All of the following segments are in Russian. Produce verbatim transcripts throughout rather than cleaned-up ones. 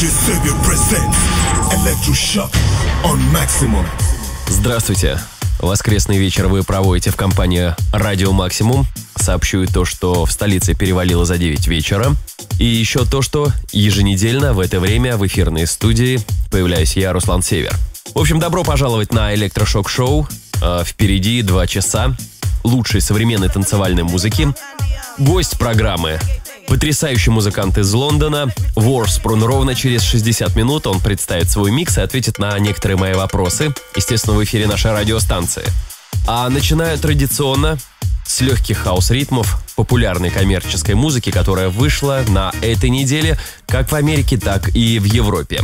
Здравствуйте. Воскресный вечер вы проводите в компании «Радио Максимум». Сообщу и то, что в столице перевалило за девять вечера. И еще то, что еженедельно в это время в эфирной студии появляюсь я, Руслан Север. В общем, добро пожаловать на электрошок-шоу. Э, впереди два часа лучшей современной танцевальной музыки. Гость программы — потрясающий музыкант из Лондона, Ворспрун. Ровно через шестьдесят минут он представит свой микс и ответит на некоторые мои вопросы, естественно, в эфире нашей радиостанции. А начинаю традиционно с легких хаус-ритмов популярной коммерческой музыки, которая вышла на этой неделе как в Америке, так и в Европе.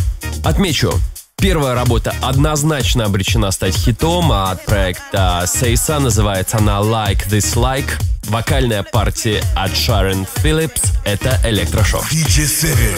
Отмечу, первая работа однозначно обречена стать хитом, а от проекта Сейса называется она «Like This Like». Вокальная партия от Шарон Филлипс — это электрошок. ди джей Север.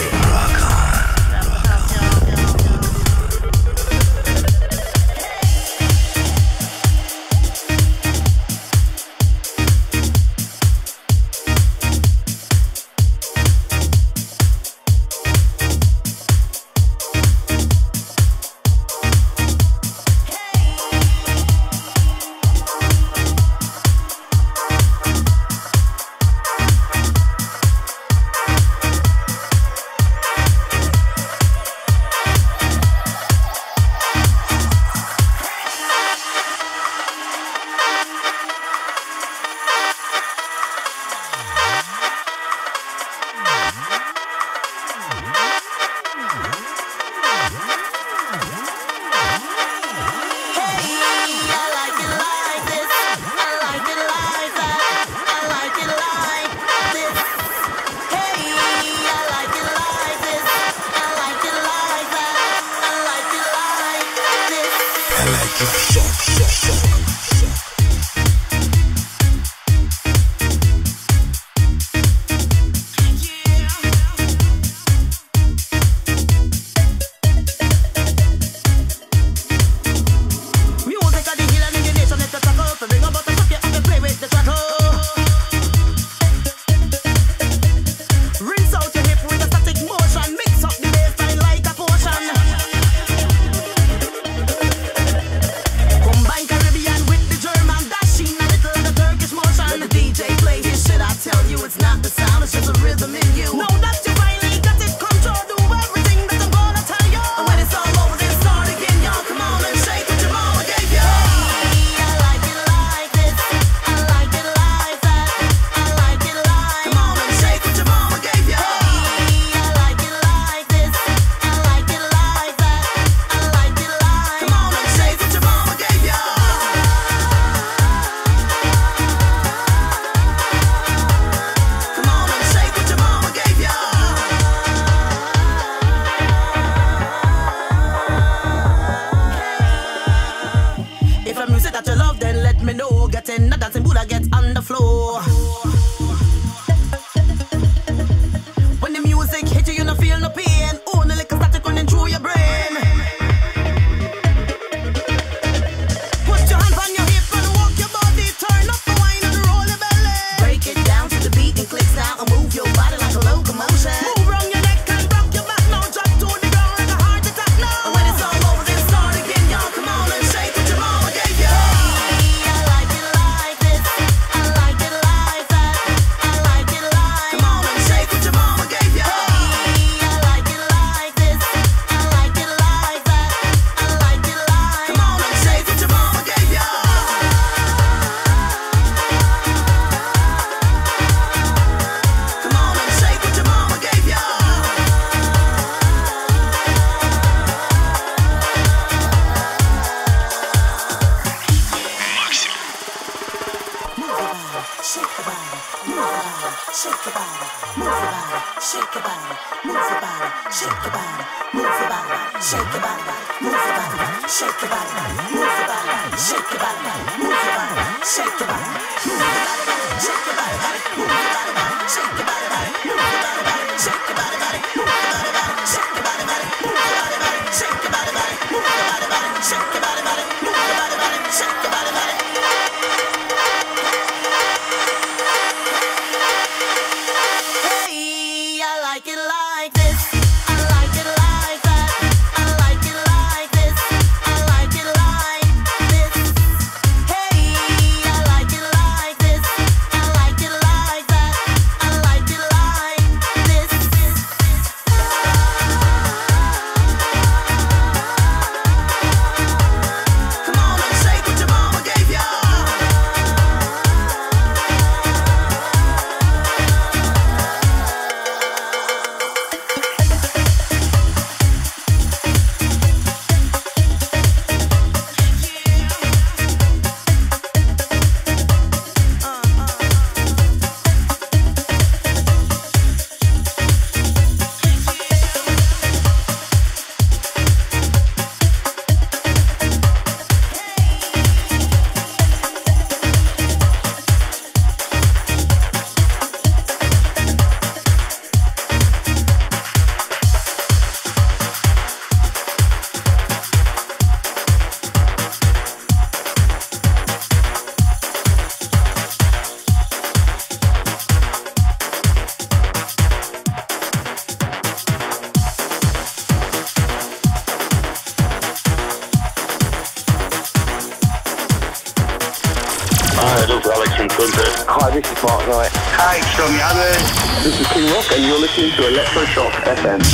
Hey, I like it like this. I like Hi, this is Mark Knight. Hi, Stormy Others. This is King Rock, and you're listening to Electroshock F M.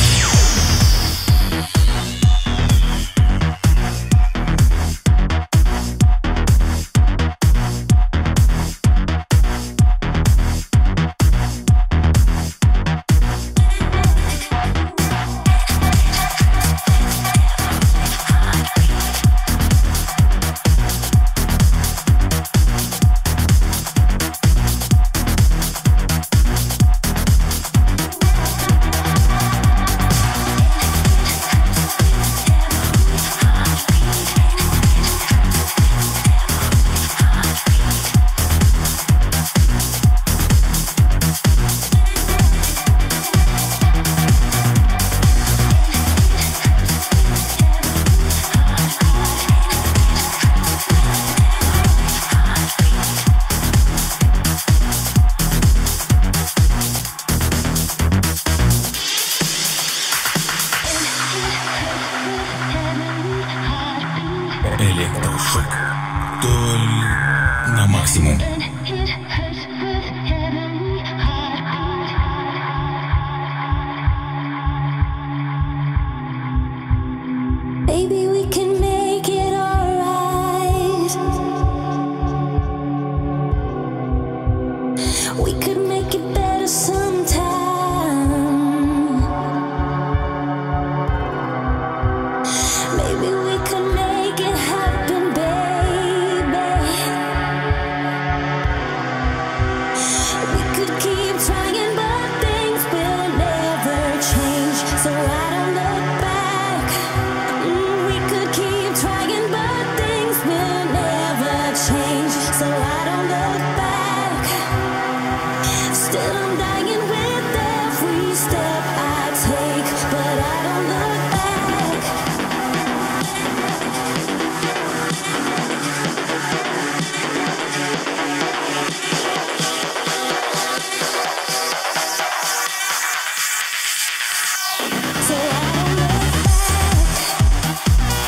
Электрошок. Только на максимум. Baby, we can make it alright. We could make it better sometime. Maybe we could make it happen, baby. We could keep trying, but things will never change. So I don't look back. Mm, we could keep trying, but things will never change. So I don't look back. Still I'm dying with every step I take, but I don't look back. So I don't look back.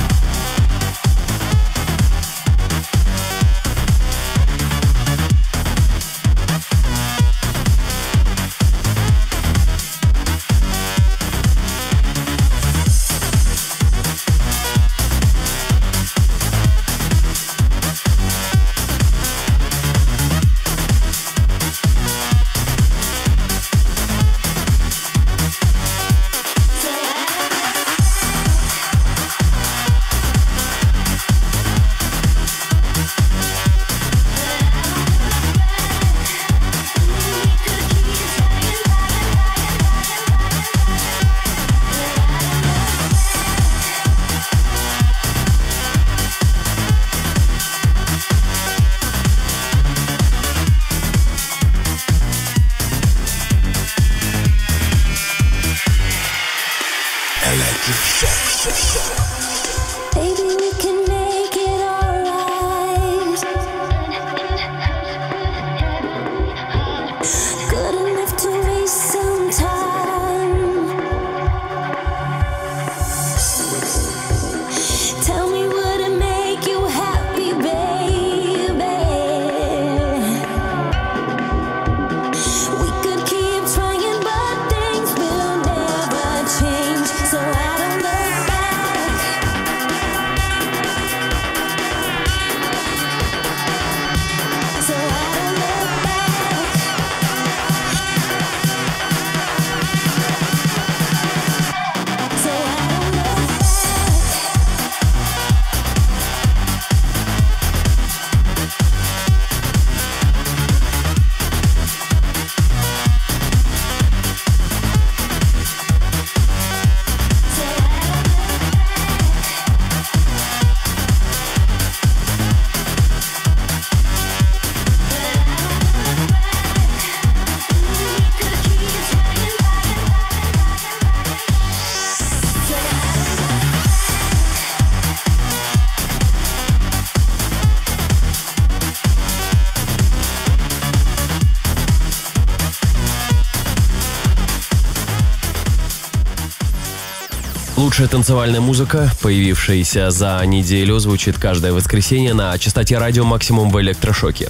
Baby, we can make it alright. Good enough to waste some time. Tell me, would it make you happy, baby? We could keep trying, but things will never change. So I don't look back. So I don't look back. So I don't look back. So I don't Лучшая танцевальная музыка, появившаяся за неделю, звучит каждое воскресенье на частоте радио «Максимум» в электрошоке.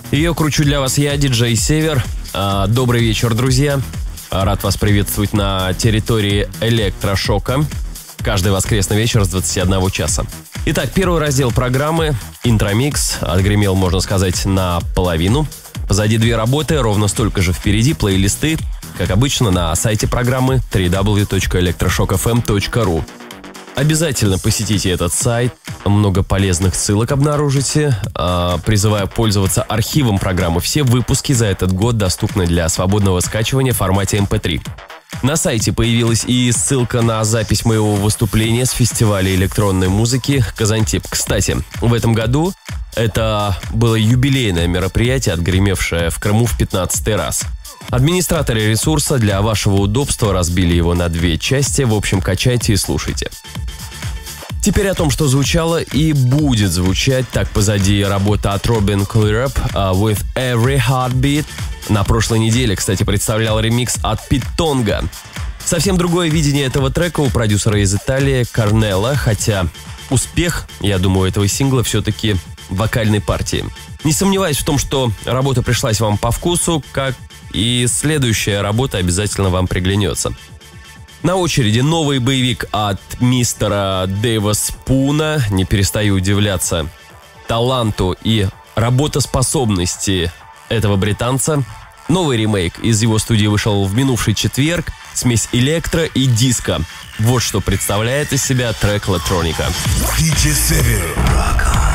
Ее кручу для вас я, диджей Север. Добрый вечер, друзья. Рад вас приветствовать на территории электрошока. Каждый воскресный вечер с двадцати одного часа. Итак, первый раздел программы «Интромикс» отгремел, можно сказать, наполовину. Позади две работы, ровно столько же впереди плейлисты, как обычно, на сайте программы дабл ю дабл ю дабл ю точка электрошок эф эм точка ру. Обязательно посетите этот сайт, много полезных ссылок обнаружите. Призываю пользоваться архивом программы. Все выпуски за этот год доступны для свободного скачивания в формате эм пэ три. На сайте появилась и ссылка на запись моего выступления с фестиваля электронной музыки «Казантип». Кстати, в этом году это было юбилейное мероприятие, отгремевшее в Крыму в пятнадцатый раз. Администраторы ресурса для вашего удобства разбили его на две части. В общем, качайте и слушайте. Теперь о том, что звучало и будет звучать. Так, позади работа от Robin Clearup uh, with Every Heartbeat. На прошлой неделе, кстати, представлял ремикс от Питонга. Совсем другое видение этого трека у продюсера из Италии Корнелла, хотя успех, я думаю, этого сингла все-таки в вокальной партии. Не сомневаюсь в том, что работа пришлась вам по вкусу, как и следующая работа обязательно вам приглянется. На очереди новый боевик от мистера Дэйва Спуна. Не перестаю удивляться таланту и работоспособности этого британца. Новый ремейк из его студии вышел в минувший четверг. Смесь электро и диско. Вот что представляет из себя трек «Электроника». диджей Север. Rock on.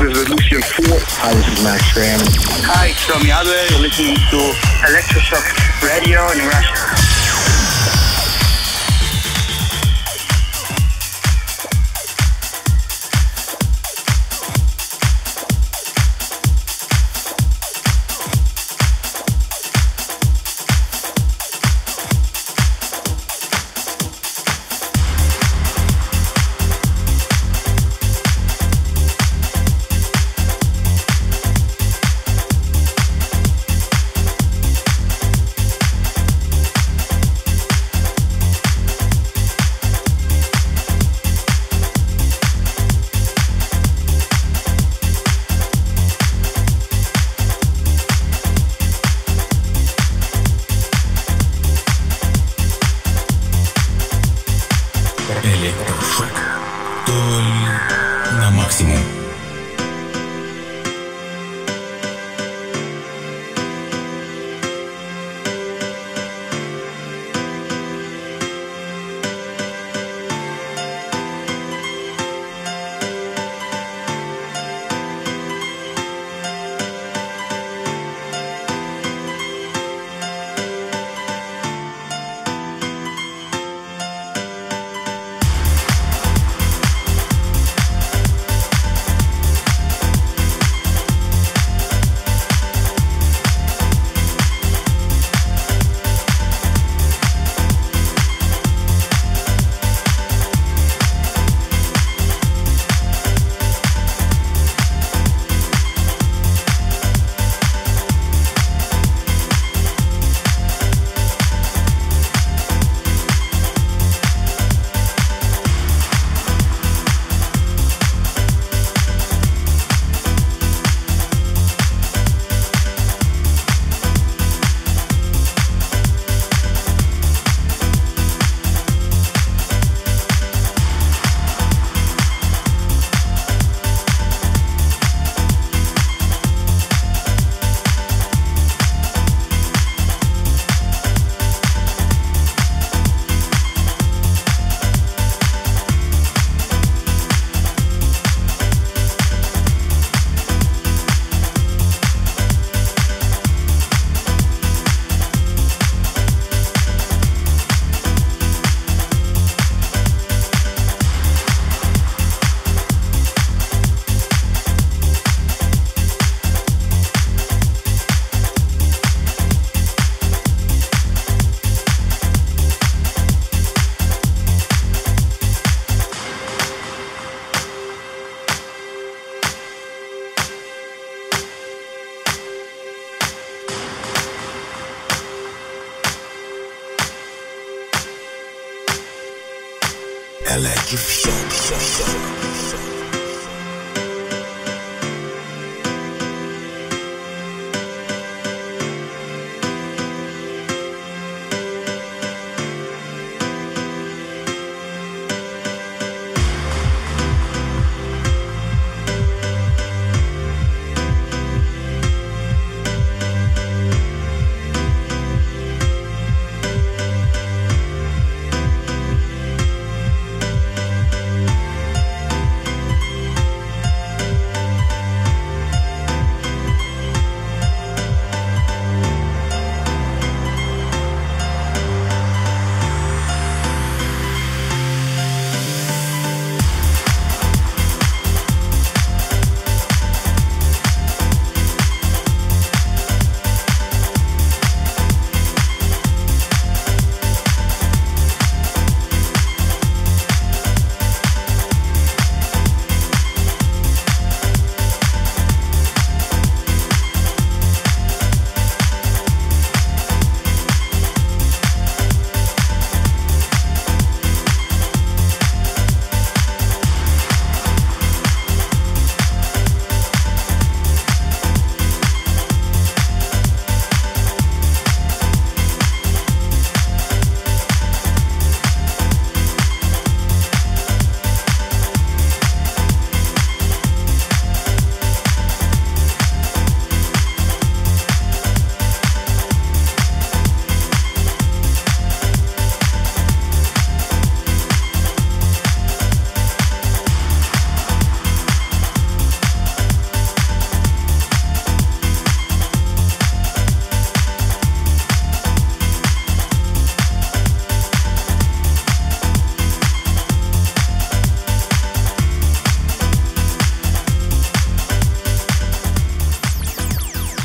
This is Lucian Ford. Hi, this is Max Graham. Hi, it's Tommy Adler. You're listening to Electroshock Radio in Russia. Электрошок. Только на максимум.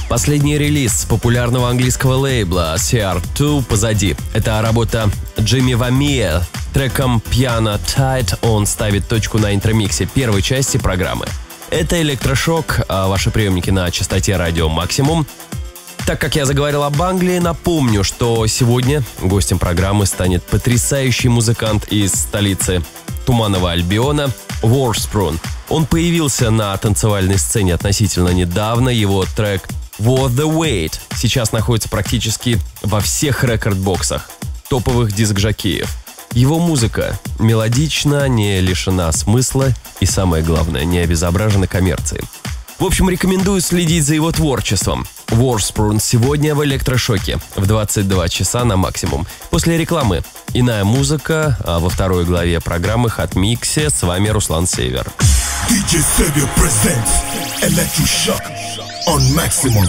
Последний релиз популярного английского лейбла си ар два позади. Это работа Джимми Вамия. Треком Piano Tight он ставит точку на интромиксе первой части программы. Это электрошок, а ваши приемники на частоте радио Максимум. Так как я заговорил об Англии, напомню, что сегодня гостем программы станет потрясающий музыкант из столицы Туманного Альбиона Washburn. Он появился на танцевальной сцене относительно недавно. Его трек Worth the Wait сейчас находится практически во всех рекорд-боксах топовых диск-жокеев. Его музыка мелодична, не лишена смысла и, самое главное, не обезображена коммерцией. В общем, рекомендую следить за его творчеством. Washburn сегодня в электрошоке в двадцать два часа на Максимум. После рекламы иная музыка, а во второй главе программы Hot Mix с вами Руслан Север. ди джей Savior presents Electroshock on Maximum.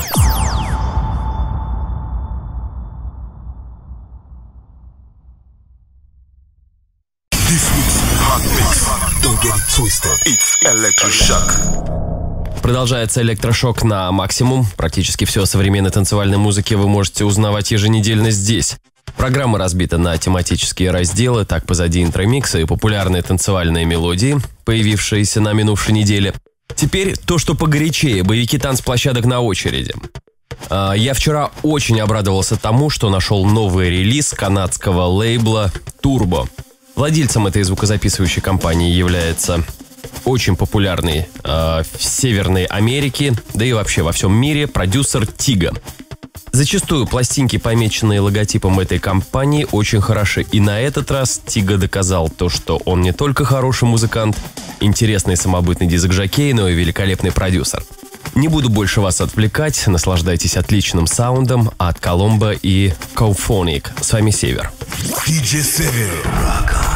This week's Hot Mix. Don't get it twisted. It's Electroshock. Продолжается электрошок на Максимум. Практически все о современной танцевальной музыке вы можете узнавать еженедельно здесь. Программа разбита на тематические разделы, так позади интромикса и популярные танцевальные мелодии, появившиеся на минувшей неделе. Теперь то, что погорячее, боевики танцплощадок на очереди. Я вчера очень обрадовался тому, что нашел новый релиз канадского лейбла Turbo. Владельцем этой звукозаписывающей компании является очень популярный э, в Северной Америке, да и вообще во всем мире продюсер Тига. Зачастую пластинки, помеченные логотипом этой компании, очень хороши. И на этот раз Тига доказал то, что он не только хороший музыкант, интересный самобытный диск-жокей, но и великолепный продюсер. Не буду больше вас отвлекать, наслаждайтесь отличным саундом от Коломбо и Cophonic. С вами Север. ди джей Savior. Rock on.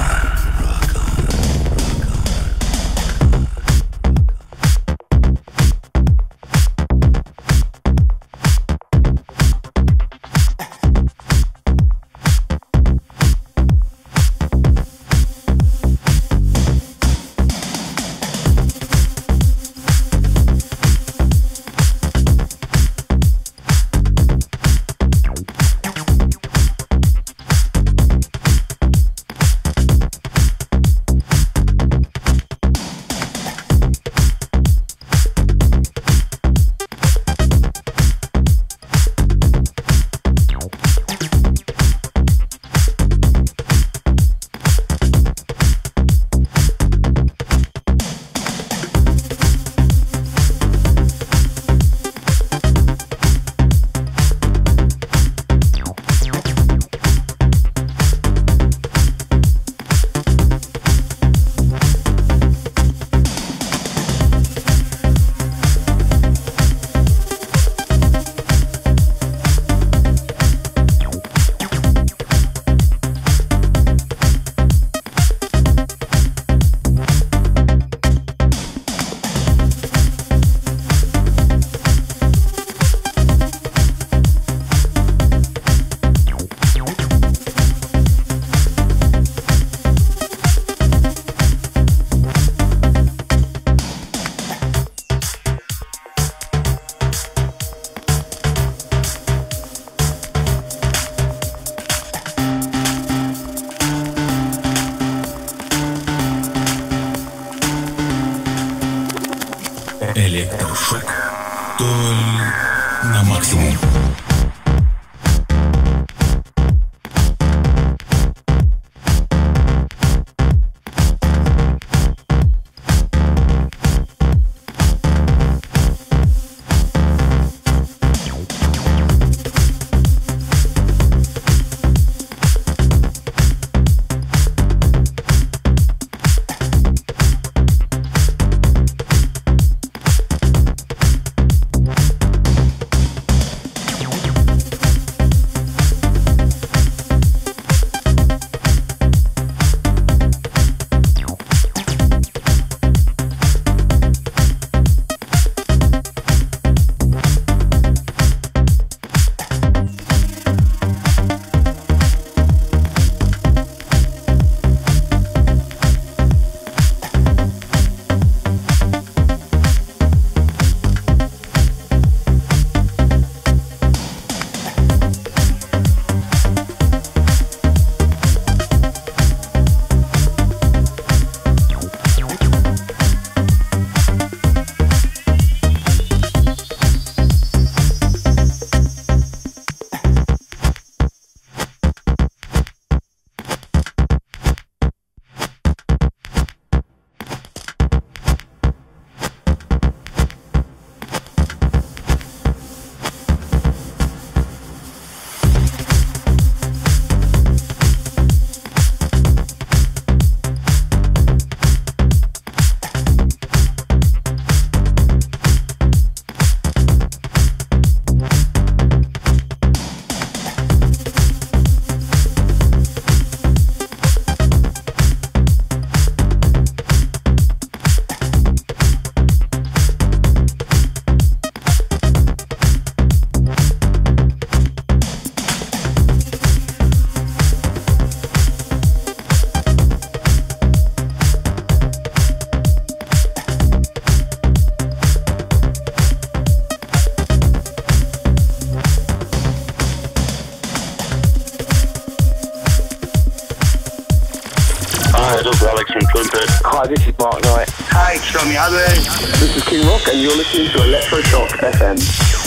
Alex from Trumpet. Hi, this is Mark Knight. Hi, it's Tommy Hadley. This is King Rock, and you're listening to Electroshock F M.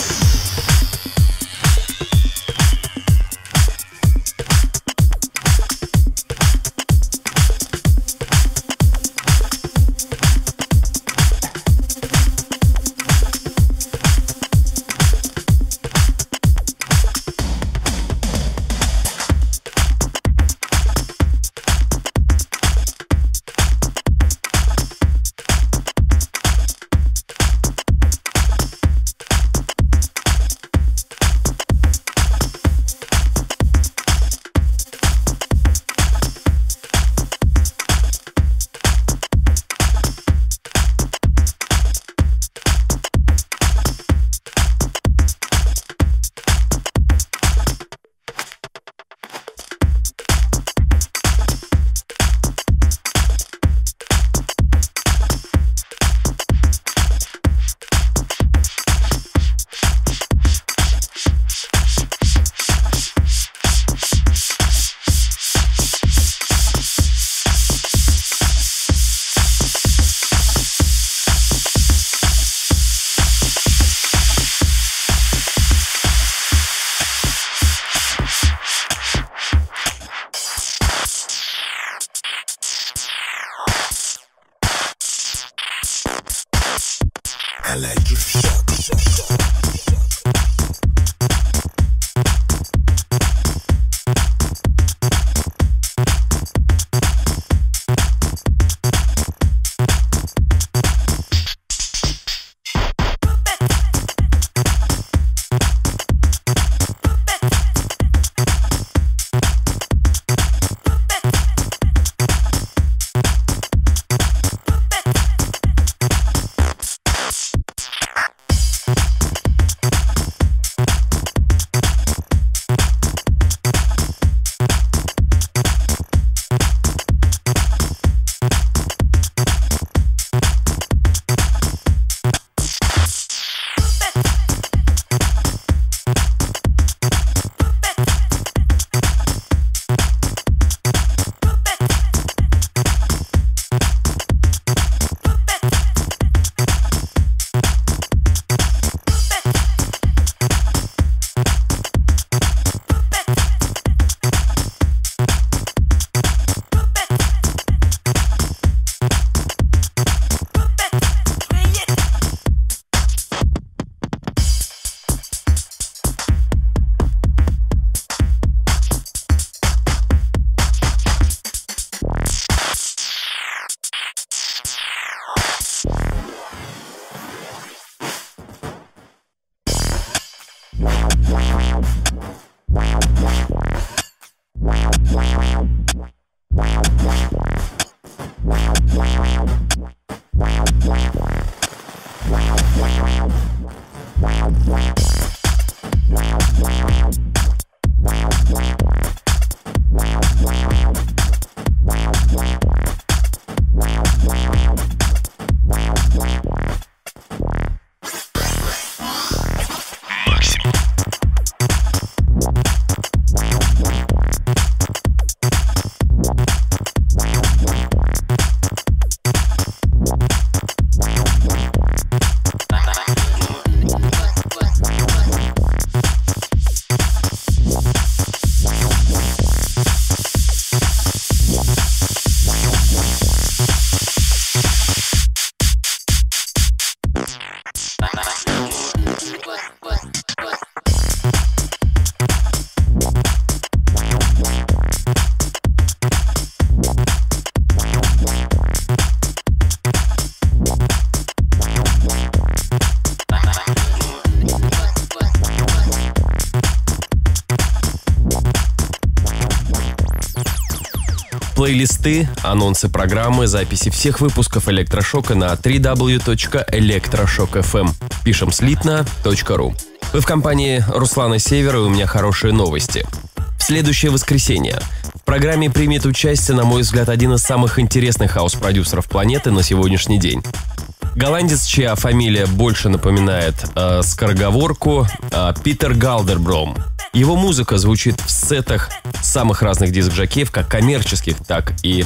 Плейлисты, анонсы программы, записи всех выпусков Электрошока на дабл ю дабл ю дабл ю точка электрошок точка эф эм. Пишем слитно точка ру. Вы в компании Руслана Севера, и у меня хорошие новости. В следующее воскресенье в программе примет участие, на мой взгляд, один из самых интересных хаус-продюсеров планеты на сегодняшний день. Голландец, чья фамилия больше напоминает э, скороговорку, э, Питер Галдербром. Его музыка звучит в сетах самых разных диск-жокеев, как коммерческих, так и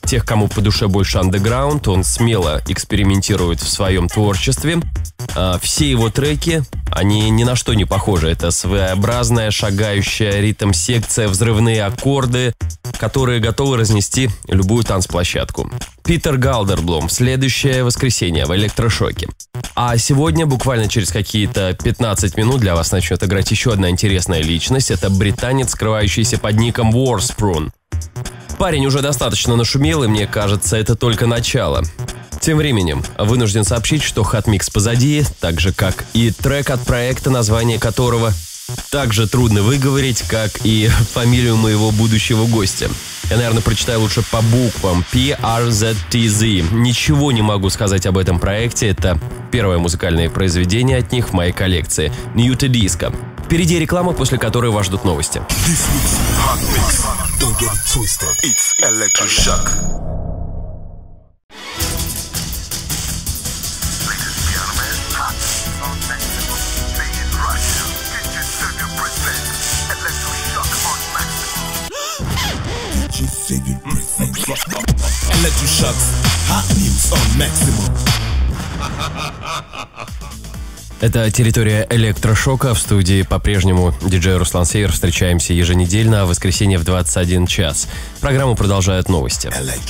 тех, кому по душе больше андеграунд. Он смело экспериментирует в своем творчестве. А, все его треки, они ни на что не похожи. Это своеобразная шагающая ритм-секция, взрывные аккорды, которые готовы разнести любую танцплощадку. Питер Галдерблом в следующее воскресенье в электрошоке. А сегодня, буквально через какие-то пятнадцать минут, для вас начнет играть еще одна интересная личность. Это британец, скрывающийся под ником Warsprung. Парень уже достаточно нашумел, и мне кажется, это только начало. Тем временем, вынужден сообщить, что хат-микс позади, так же как и трек от проекта, название которого также трудно выговорить, как и фамилию моего будущего гостя. Я, наверное, прочитаю лучше по буквам. пи ар зет ти зет. Ничего не могу сказать об этом проекте. Это первое музыкальное произведение от них в моей коллекции. New to Disco. Впереди реклама, после которой вас ждут новости. This week's hot mix. Don't get it twisted. It's electroshock. Electroshock's hot news on maximum. Это территория электрошока. В студии по-прежнему диджей Руслан Север. Встречаемся еженедельно, а в воскресенье в двадцать один час. Программу продолжают новости.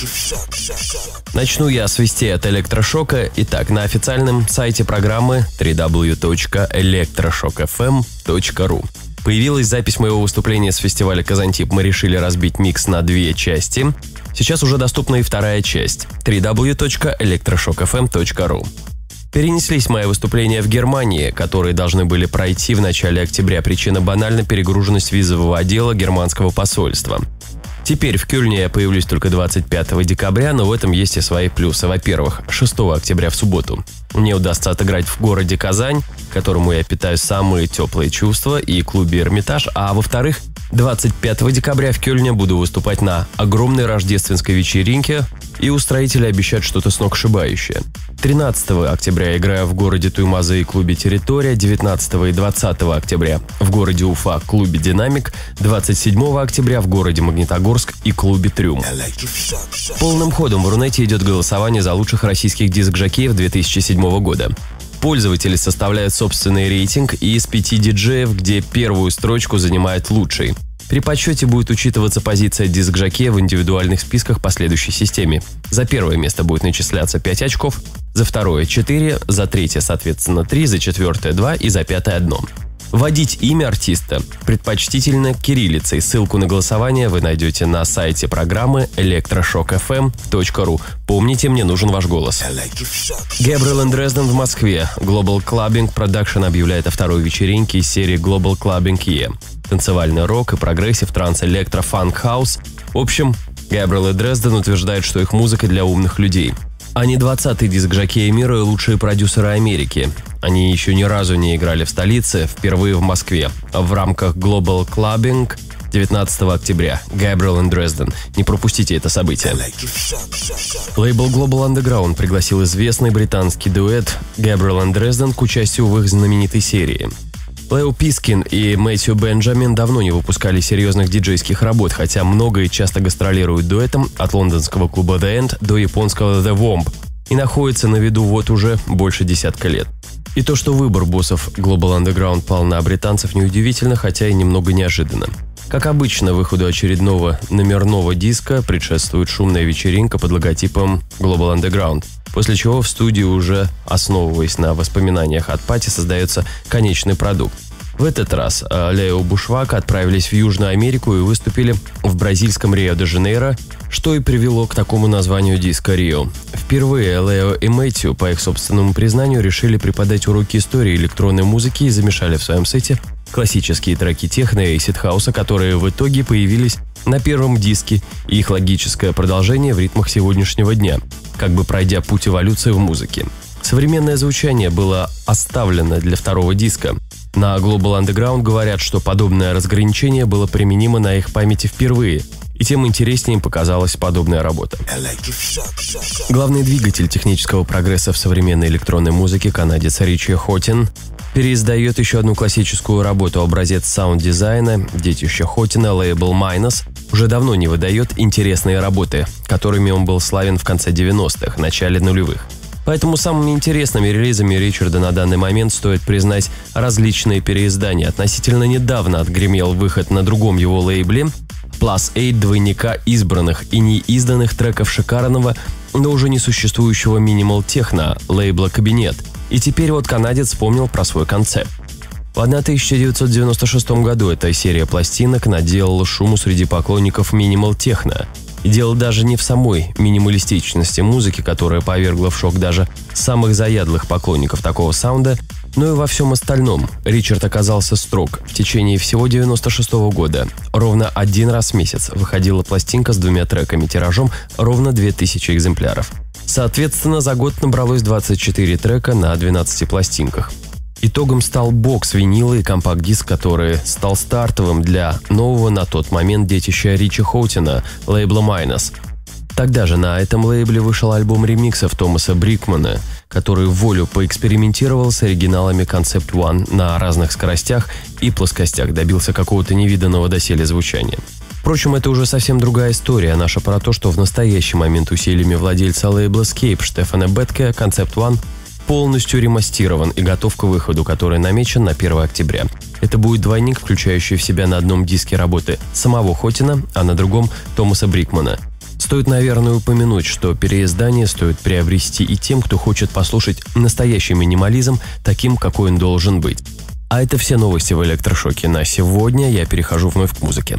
Начну я с вестей от электрошока. Итак, на официальном сайте программы дабл ю дабл ю дабл ю точка электрошок эф эм точка ру появилась запись моего выступления с фестиваля «Казантип». Мы решили разбить микс на две части. Сейчас уже доступна и вторая часть. дабл ю дабл ю дабл ю точка электрошок эф эм точка ру. Перенеслись мои выступления в Германии, которые должны были пройти в начале октября. Причина банальна — перегруженность визового отдела германского посольства. Теперь в Кёльне я появлюсь только двадцать пятого декабря, но в этом есть и свои плюсы. Во-первых, шестого октября в субботу мне удастся отыграть в городе Казань, которому я питаю самые теплые чувства, и клубе «Эрмитаж», а во-вторых, двадцать пятого декабря в Кёльне буду выступать на огромной рождественской вечеринке, и устроители обещают что-то сногсшибающее. тринадцатого октября я играю в городе Туймазы и клубе «Территория», девятнадцатого и двадцатого октября в городе Уфа в клубе «Динамик», двадцать седьмого октября в городе Магнитогорск и клубе «Трюм». Полным ходом в Рунете идет голосование за лучших российских диск-жокеев две тысячи седьмого года. Пользователи составляют собственный рейтинг, и из пяти диджеев, где первую строчку занимает лучший. При подсчете будет учитываться позиция диск-жокея в индивидуальных списках по следующей системе. За первое место будет начисляться пять очков, за второе – четыре, за третье, соответственно, три, за четвертое – два и за пятое – одно. Вводить имя артиста предпочтительно кириллицей. Ссылку на голосование вы найдете на сайте программы электрошок эф эм точка ру. Помните, мне нужен ваш голос. Gabriel and Dresden в Москве. Global Clubbing Production объявляет о второй вечеринке из серии Global Clubbing Year. Танцевальный рок и прогрессив, транс, электро, фанк, хаус. В общем, Gabriel и Dresden утверждают, что их музыка для умных людей. Они двадцатый диск-жокеи мира и лучшие продюсеры Америки. Они еще ни разу не играли в столице, впервые в Москве. В рамках Global Clubbing девятнадцатого октября. Gabriel and Dresden. Не пропустите это событие. Лейбл Global Underground пригласил известный британский дуэт Gabriel and Dresden к участию в их знаменитой серии. Лео Пискин и Мэтью Бенджамин давно не выпускали серьезных диджейских работ, хотя много и часто гастролируют дуэтом от лондонского клуба The End до японского The Womb и находятся на виду вот уже больше десятка лет. И то, что выбор боссов Global Underground пал на британцев, неудивительно, хотя и немного неожиданно. Как обычно, выходу очередного номерного диска предшествует шумная вечеринка под логотипом Global Underground, после чего в студии, уже основываясь на воспоминаниях от пати, создается конечный продукт. В этот раз Лео Бушвак отправились в Южную Америку и выступили в бразильском Рио-де-Жанейро, что и привело к такому названию диска «Рио». Впервые Лео и Мэтью, по их собственному признанию, решили преподать уроки истории электронной музыки и замешали в своем сете классические треки техно и сит-хауса, которые в итоге появились на первом диске, и их логическое продолжение в ритмах сегодняшнего дня, как бы пройдя путь эволюции в музыке. Современное звучание было оставлено для второго диска. На Global Underground говорят, что подобное разграничение было применимо на их памяти впервые, и тем интереснее им показалась подобная работа. Главный двигатель технического прогресса в современной электронной музыке, канадец Ричи Хотин, переиздает еще одну классическую работу, образец саунд-дизайна, детище Хотина, лейбл Minus, уже давно не выдает интересные работы, которыми он был славен в конце девяностых, начале нулевых. Поэтому самыми интересными релизами Ричарда на данный момент стоит признать различные переиздания. Относительно недавно отгремел выход на другом его лейбле Plus восемь двойника избранных и неизданных треков шикарного, но уже не существующего минимал техно лейбла «Кабинет». И теперь вот канадец вспомнил про свой концепт. В тысяча девятьсот девяносто шестом году эта серия пластинок наделала шуму среди поклонников минимал техно. И дело даже не в самой минималистичности музыки, которая повергла в шок даже самых заядлых поклонников такого саунда, но и во всем остальном. Ричард оказался строг. В течение всего девяносто шестого года ровно один раз в месяц выходила пластинка с двумя треками, тиражом ровно две тысячи экземпляров. Соответственно, за год набралось двадцать четыре трека на двенадцати пластинках. Итогом стал бокс винила и компакт-диск, который стал стартовым для нового на тот момент детища Ричи Хоутина, лейбла Minus. Тогда же на этом лейбле вышел альбом ремиксов Томаса Брикмана, который в волю поэкспериментировал с оригиналами Concept One на разных скоростях и плоскостях, добился какого-то невиданного доселе звучания. Впрочем, это уже совсем другая история, наша про то, что в настоящий момент усилиями владельца лейбла Scape Штефана Бетке Concept One полностью ремастирован и готов к выходу, который намечен на первое октября. Это будет двойник, включающий в себя на одном диске работы самого Хотина, а на другом Томаса Брикмана. Стоит, наверное, упомянуть, что переиздание стоит приобрести и тем, кто хочет послушать настоящий минимализм таким, какой он должен быть. А это все новости в электрошоке. На сегодня я перехожу вновь к музыке.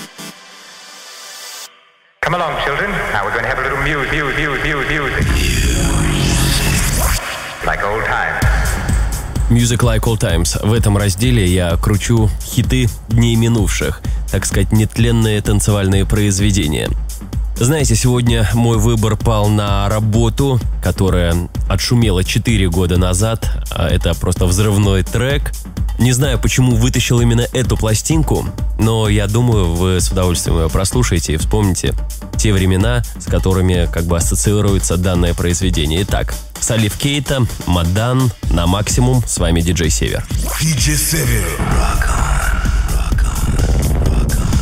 Come along, children. Now we're going to have a little music, music, music, music. Like old times. Music Like Old Times. В этом разделе я кручу хиты дней минувших, так сказать, нетленные танцевальные произведения. Знаете, сегодня мой выбор пал на работу, которая отшумела четыре года назад. Это просто взрывной трек. Не знаю, почему вытащил именно эту пластинку, но я думаю, вы с удовольствием ее прослушаете и вспомните те времена, с которыми как бы ассоциируется данное произведение. Итак, Салиф Кейта, Мадан, на максимум. С вами диджей Север. диджей Север. Rock on, rock on, rock on.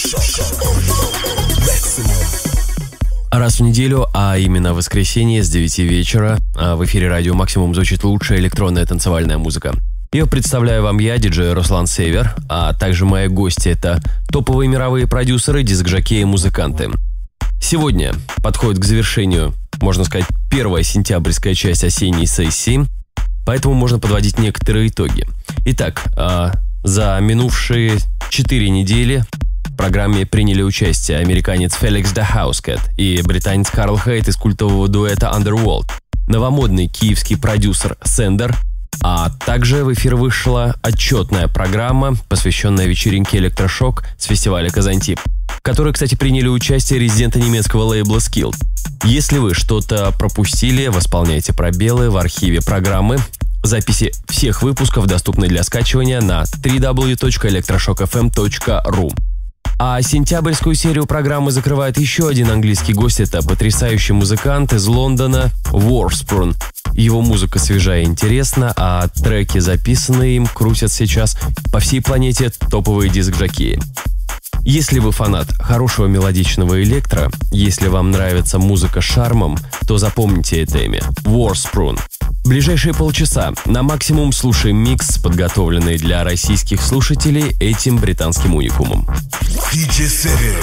Раз в неделю, а именно в воскресенье с девяти вечера, в эфире Радио Максимум звучит лучшая электронная танцевальная музыка. Ее представляю вам я, диджей Руслан Север, а также мои гости — это топовые мировые продюсеры, диск-жокеи и музыканты. Сегодня подходит к завершению, можно сказать, первая сентябрьская часть осенней сессии, поэтому можно подводить некоторые итоги. Итак, за минувшие четыре недели в программе приняли участие американец Феликс да Хаускет и британец Карл Хейт из культового дуэта Underworld, новомодный киевский продюсер Сендер, а также в эфир вышла отчетная программа, посвященная вечеринке «Электрошок» с фестиваля «Казантип», в которой, кстати, приняли участие резиденты немецкого лейбла Skilled. Если вы что-то пропустили, восполняйте пробелы в архиве программы. Записи всех выпусков доступны для скачивания на дабл ю дабл ю дабл ю точка электрошок эф эм точка ру. А сентябрьскую серию программы закрывает еще один английский гость. Это потрясающий музыкант из Лондона Wharspun. Его музыка свежая и интересна, а треки, записанные им, крутят сейчас по всей планете топовые диск-жокеи. Если вы фанат хорошего мелодичного электро, если вам нравится музыка с шармом, то запомните это имя – Wharspun. В ближайшие полчаса на максимум слушаем микс, подготовленный для российских слушателей этим британским уникумом. диджей Север.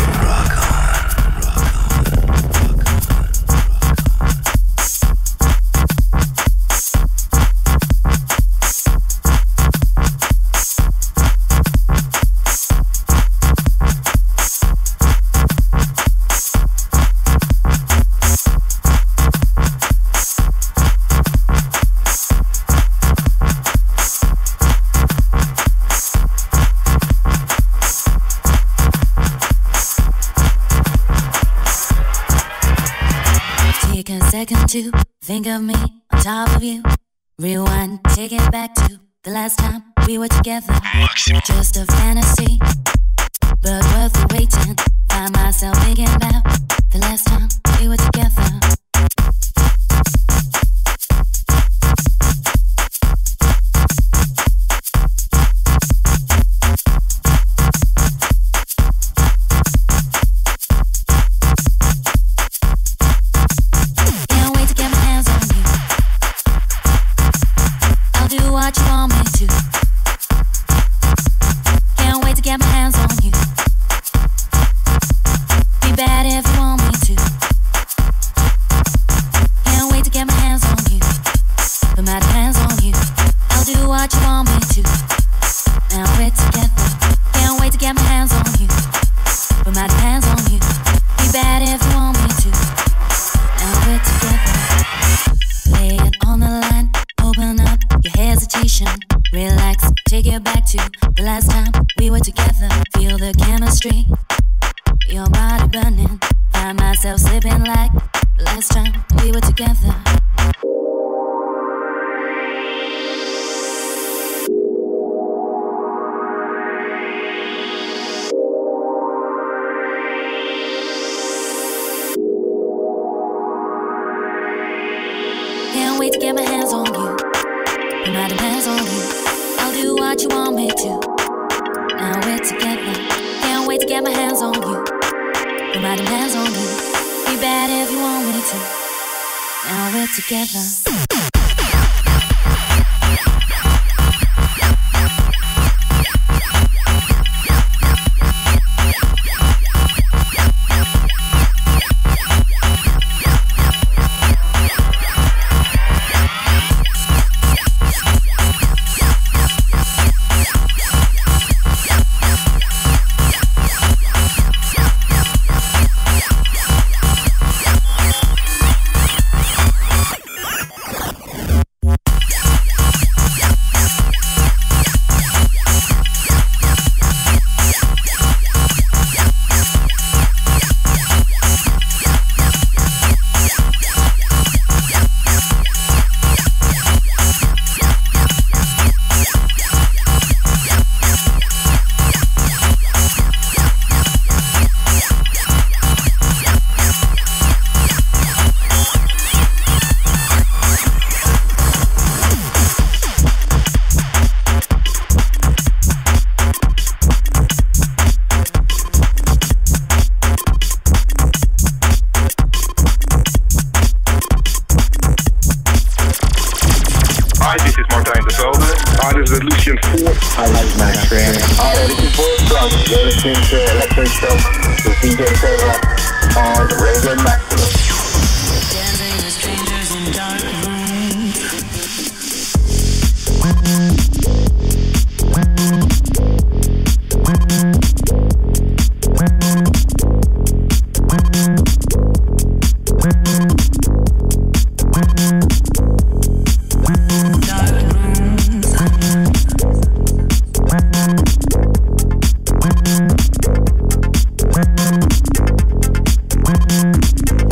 Second to think of me on top of you. Rewind, take it back to the last time we were together. Just a fantasy, but worth the waiting. Find myself thinking about the last time we were together. What you want me to? Can't wait to get my hands on you. Be bad if you want me to. Can't wait to get my hands on you. Put my hands on you. I'll do what you want me to. Now we're together. Can't wait to get my hands on you. Put my hands on you. Be bad if you want me to. Now we're together. Lay it on the line. Open up your hesitation, relax, take it back to the last time we were together. Feel the chemistry, your body burning. Find myself slipping like the last time we were together. Can't wait to get my hands on you. Put my hands on you. I'll do what you want me to. Now we're together. Can't wait to get my hands on you. Put my hands on you. Be bad if you want me to. Now we're together. Electroshock with D J Taylor on Radio Maximum. Dancing with strangers in dark rooms. Dark rooms.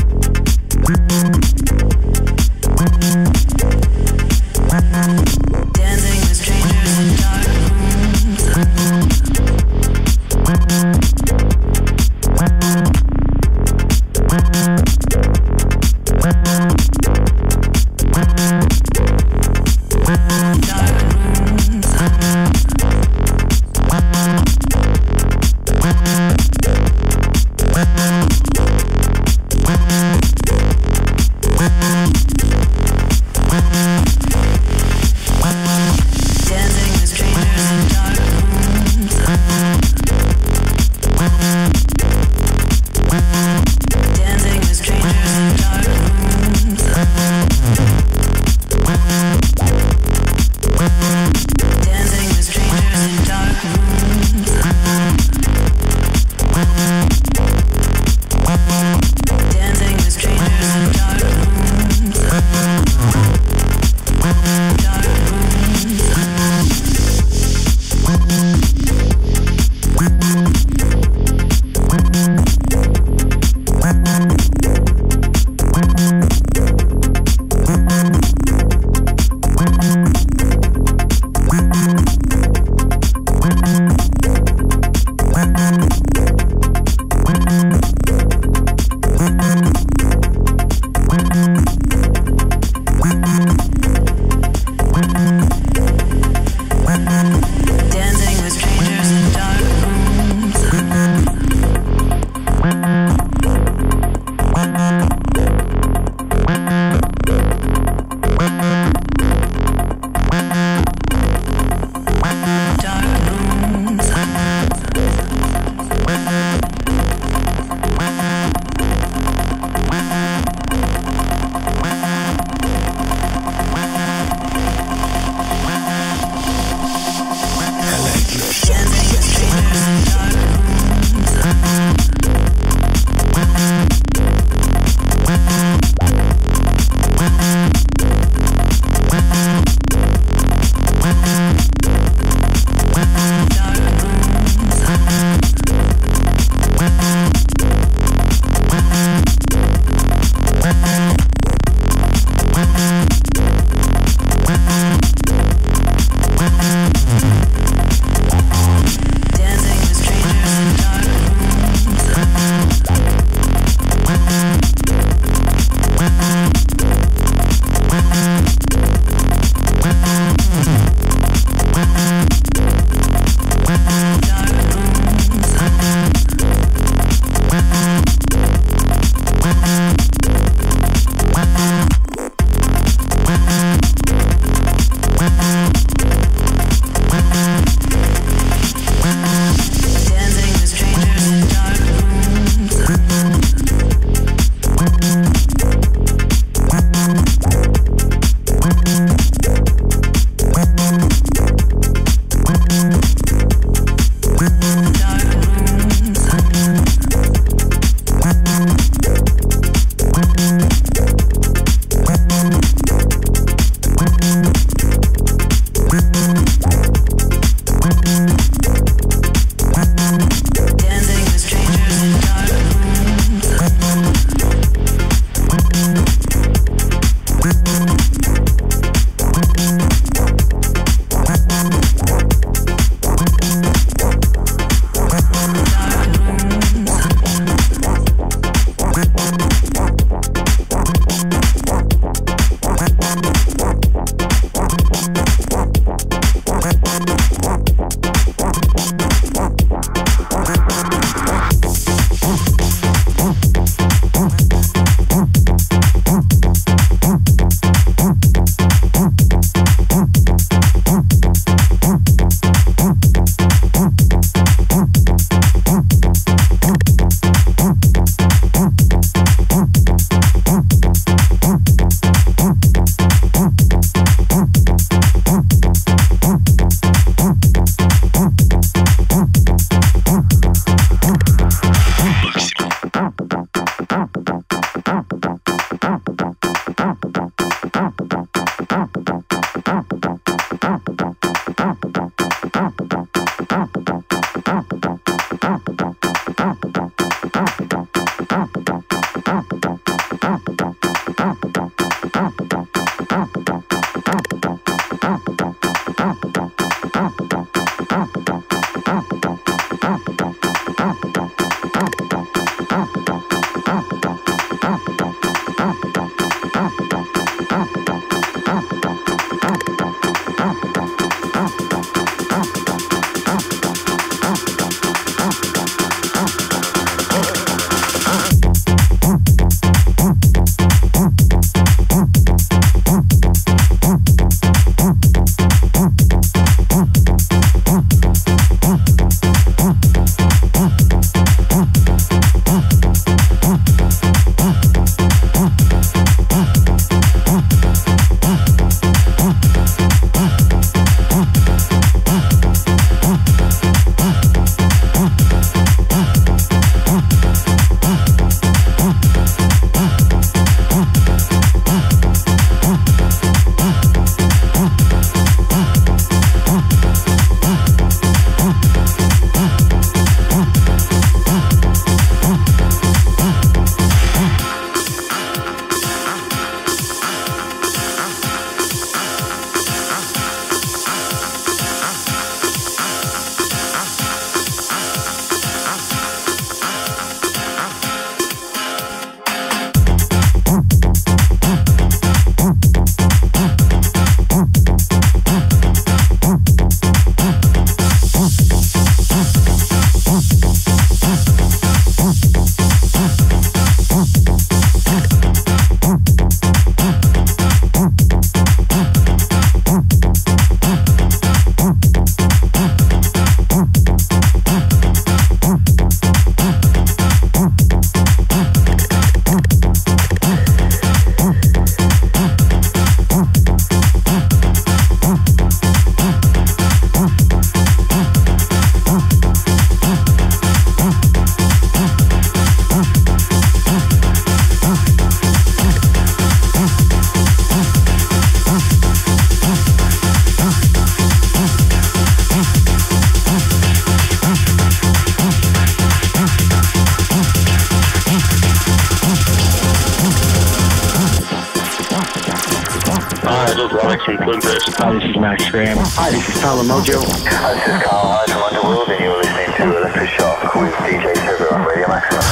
Hi, this is Max Graham. Hi, this is Paolo Mojo. Hi, this is Carl Hyde from Underworld, and you're listening to Electroshock with D J Silver on Radio Maximum.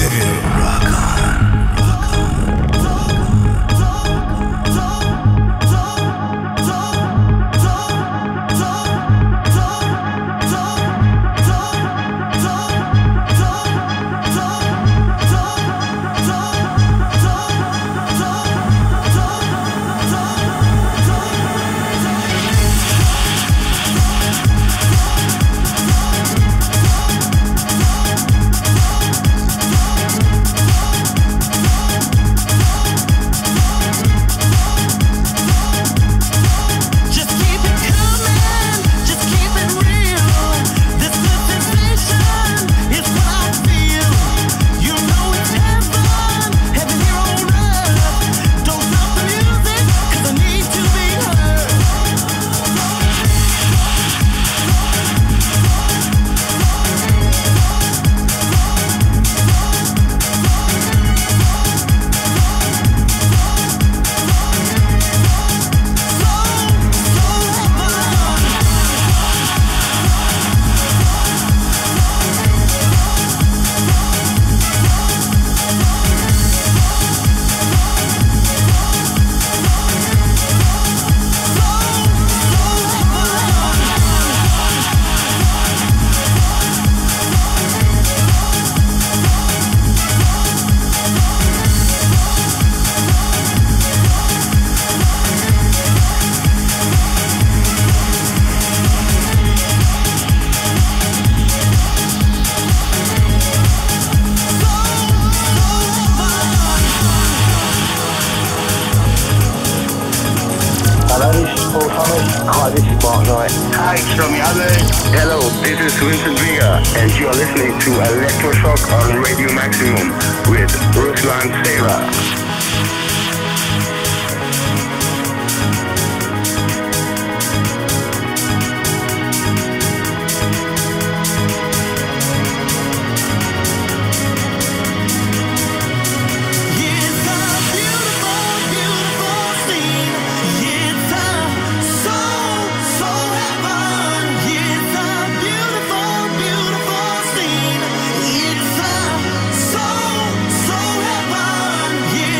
Hi, this is Mark Knight. Hi, hello, this is Vincent Vega, and you are listening to Electroshock on Radio Maximum with Ruslan Seva. Yeah.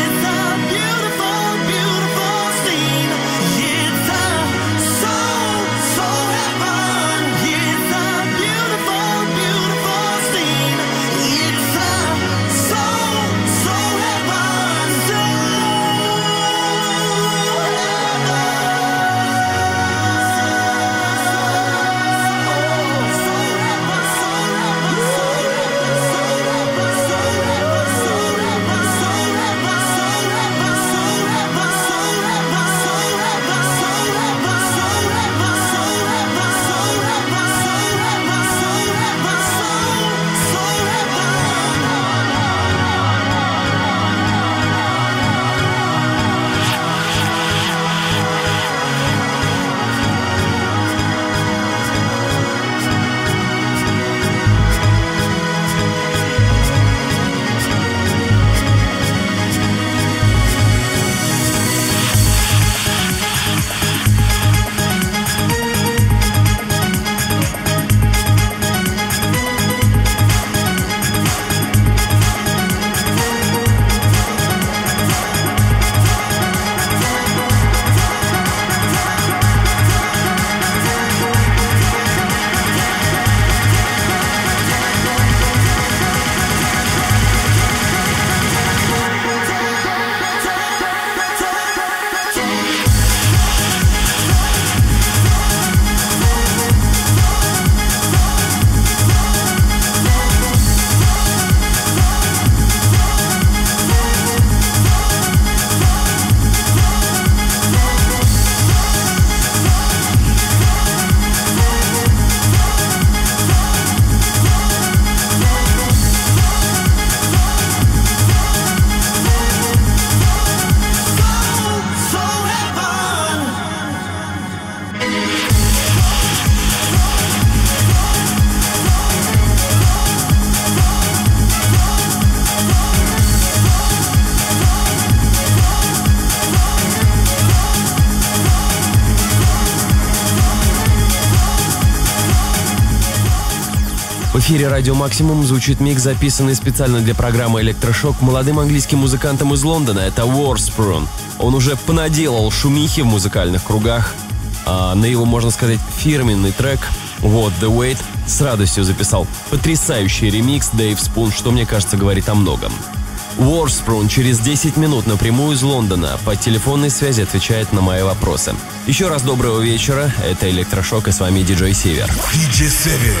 эфире Радио Максимум звучит микс, записанный специально для программы «Электрошок» молодым английским музыкантом из Лондона. Это Warsprung. Он уже понаделал шумихи в музыкальных кругах. А на его, можно сказать, фирменный трек «What the Wait» с радостью записал потрясающий ремикс Дэйв Спун, что, мне кажется, говорит о многом. Warsprung через десять минут напрямую из Лондона по телефонной связи отвечает на мои вопросы. Еще раз доброго вечера, это «Электрошок» и с вами диджей Север. диджей Север.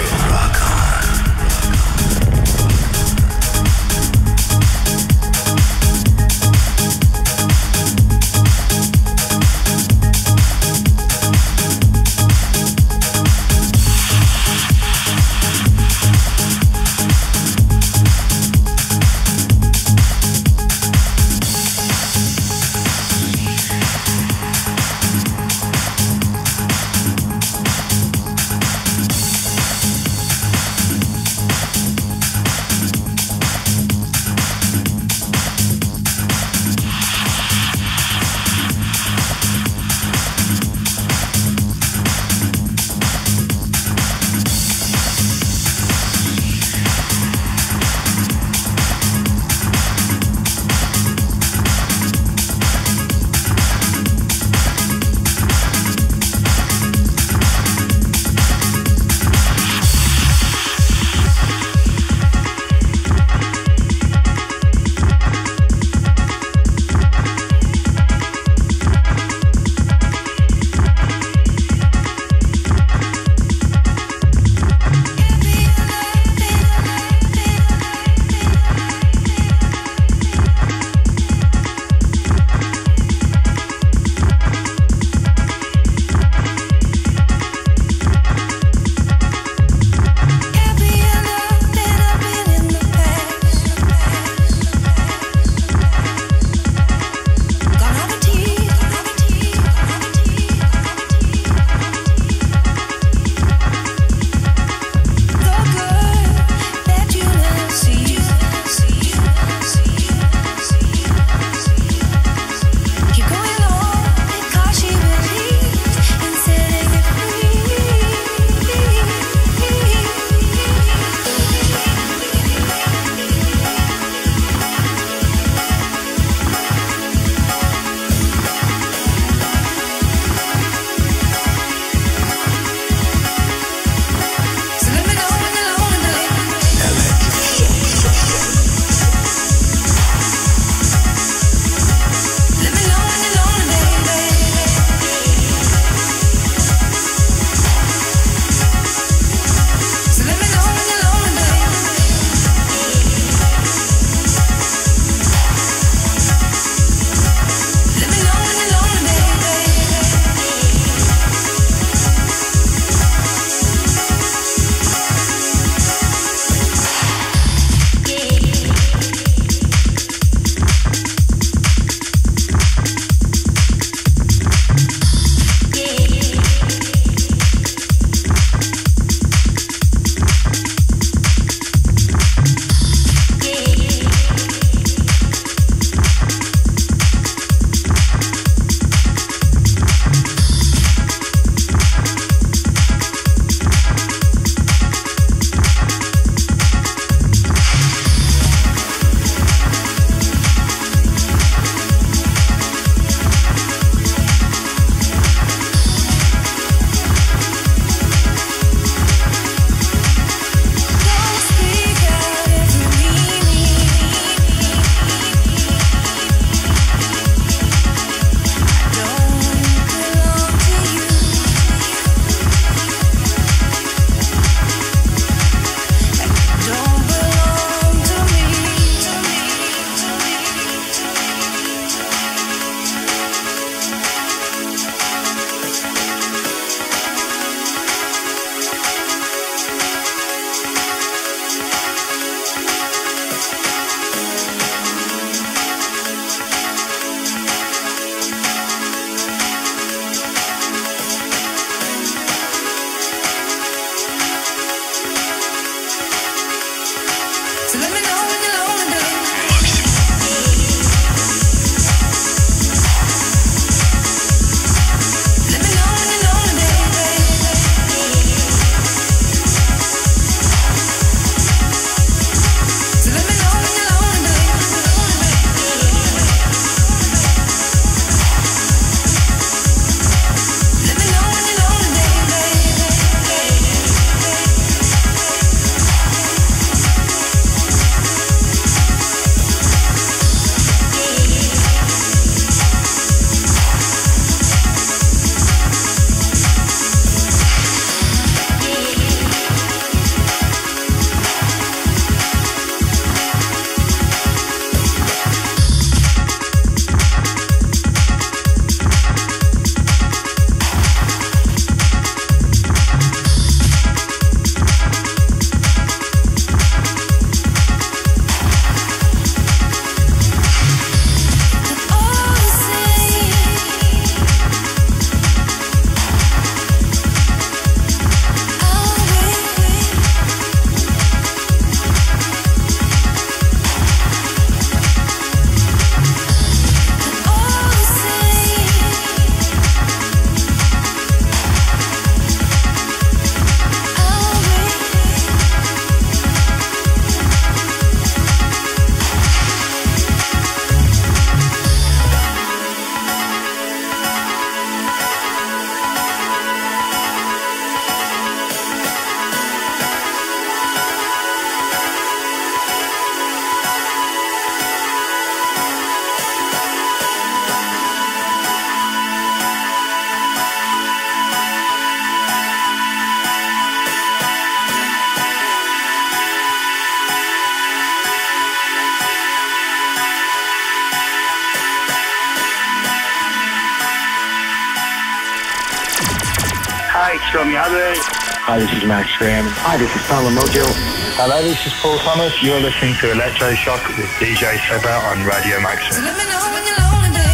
Hi, show me how to. Hi, this is Max Graham. Hi, this is Paolo Mojo. Hello, this is Paul Thomas. You're listening to Electroshock with D J Seba on Radio Maximum. Let me know when you're lonely, baby.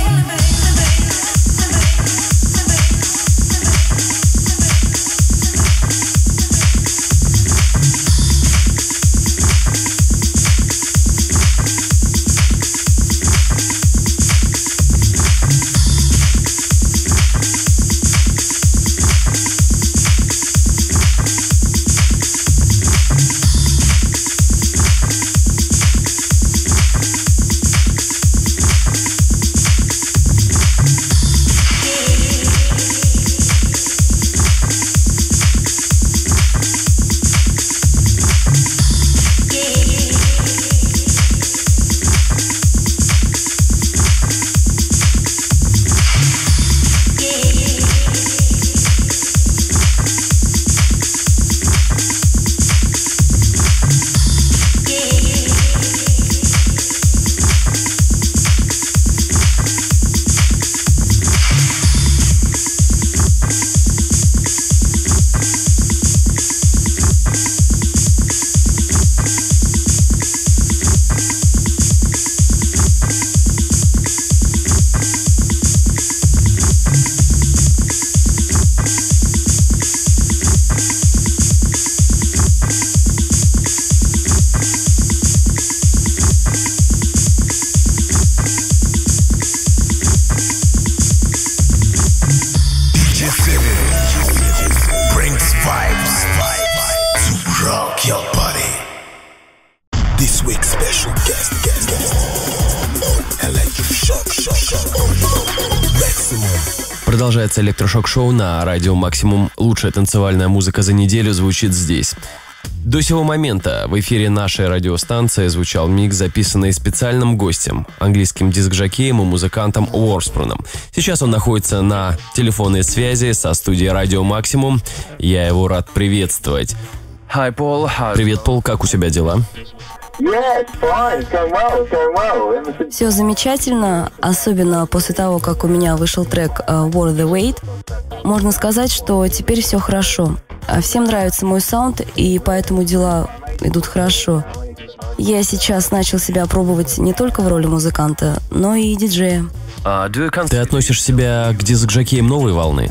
Продолжается электрошок-шоу на радио «Максимум». Лучшая танцевальная музыка за неделю звучит здесь. До сего момента в эфире нашей радиостанции звучал микс, записанный специальным гостем, английским диск-жокеем и музыкантом Уорспруном. Сейчас он находится на телефонной связи со студией «Радио Максимум». Я его рад приветствовать. Hi, Paul. Привет, Пол, как у тебя дела? Все замечательно, особенно после того, как у меня вышел трек uh, Worth the Wait. Можно сказать, что теперь все хорошо. Всем нравится мой саунд, и поэтому дела идут хорошо. Я сейчас начал себя пробовать не только в роли музыканта, но и диджея. Ты относишь себя к диск-жокеям новой волны?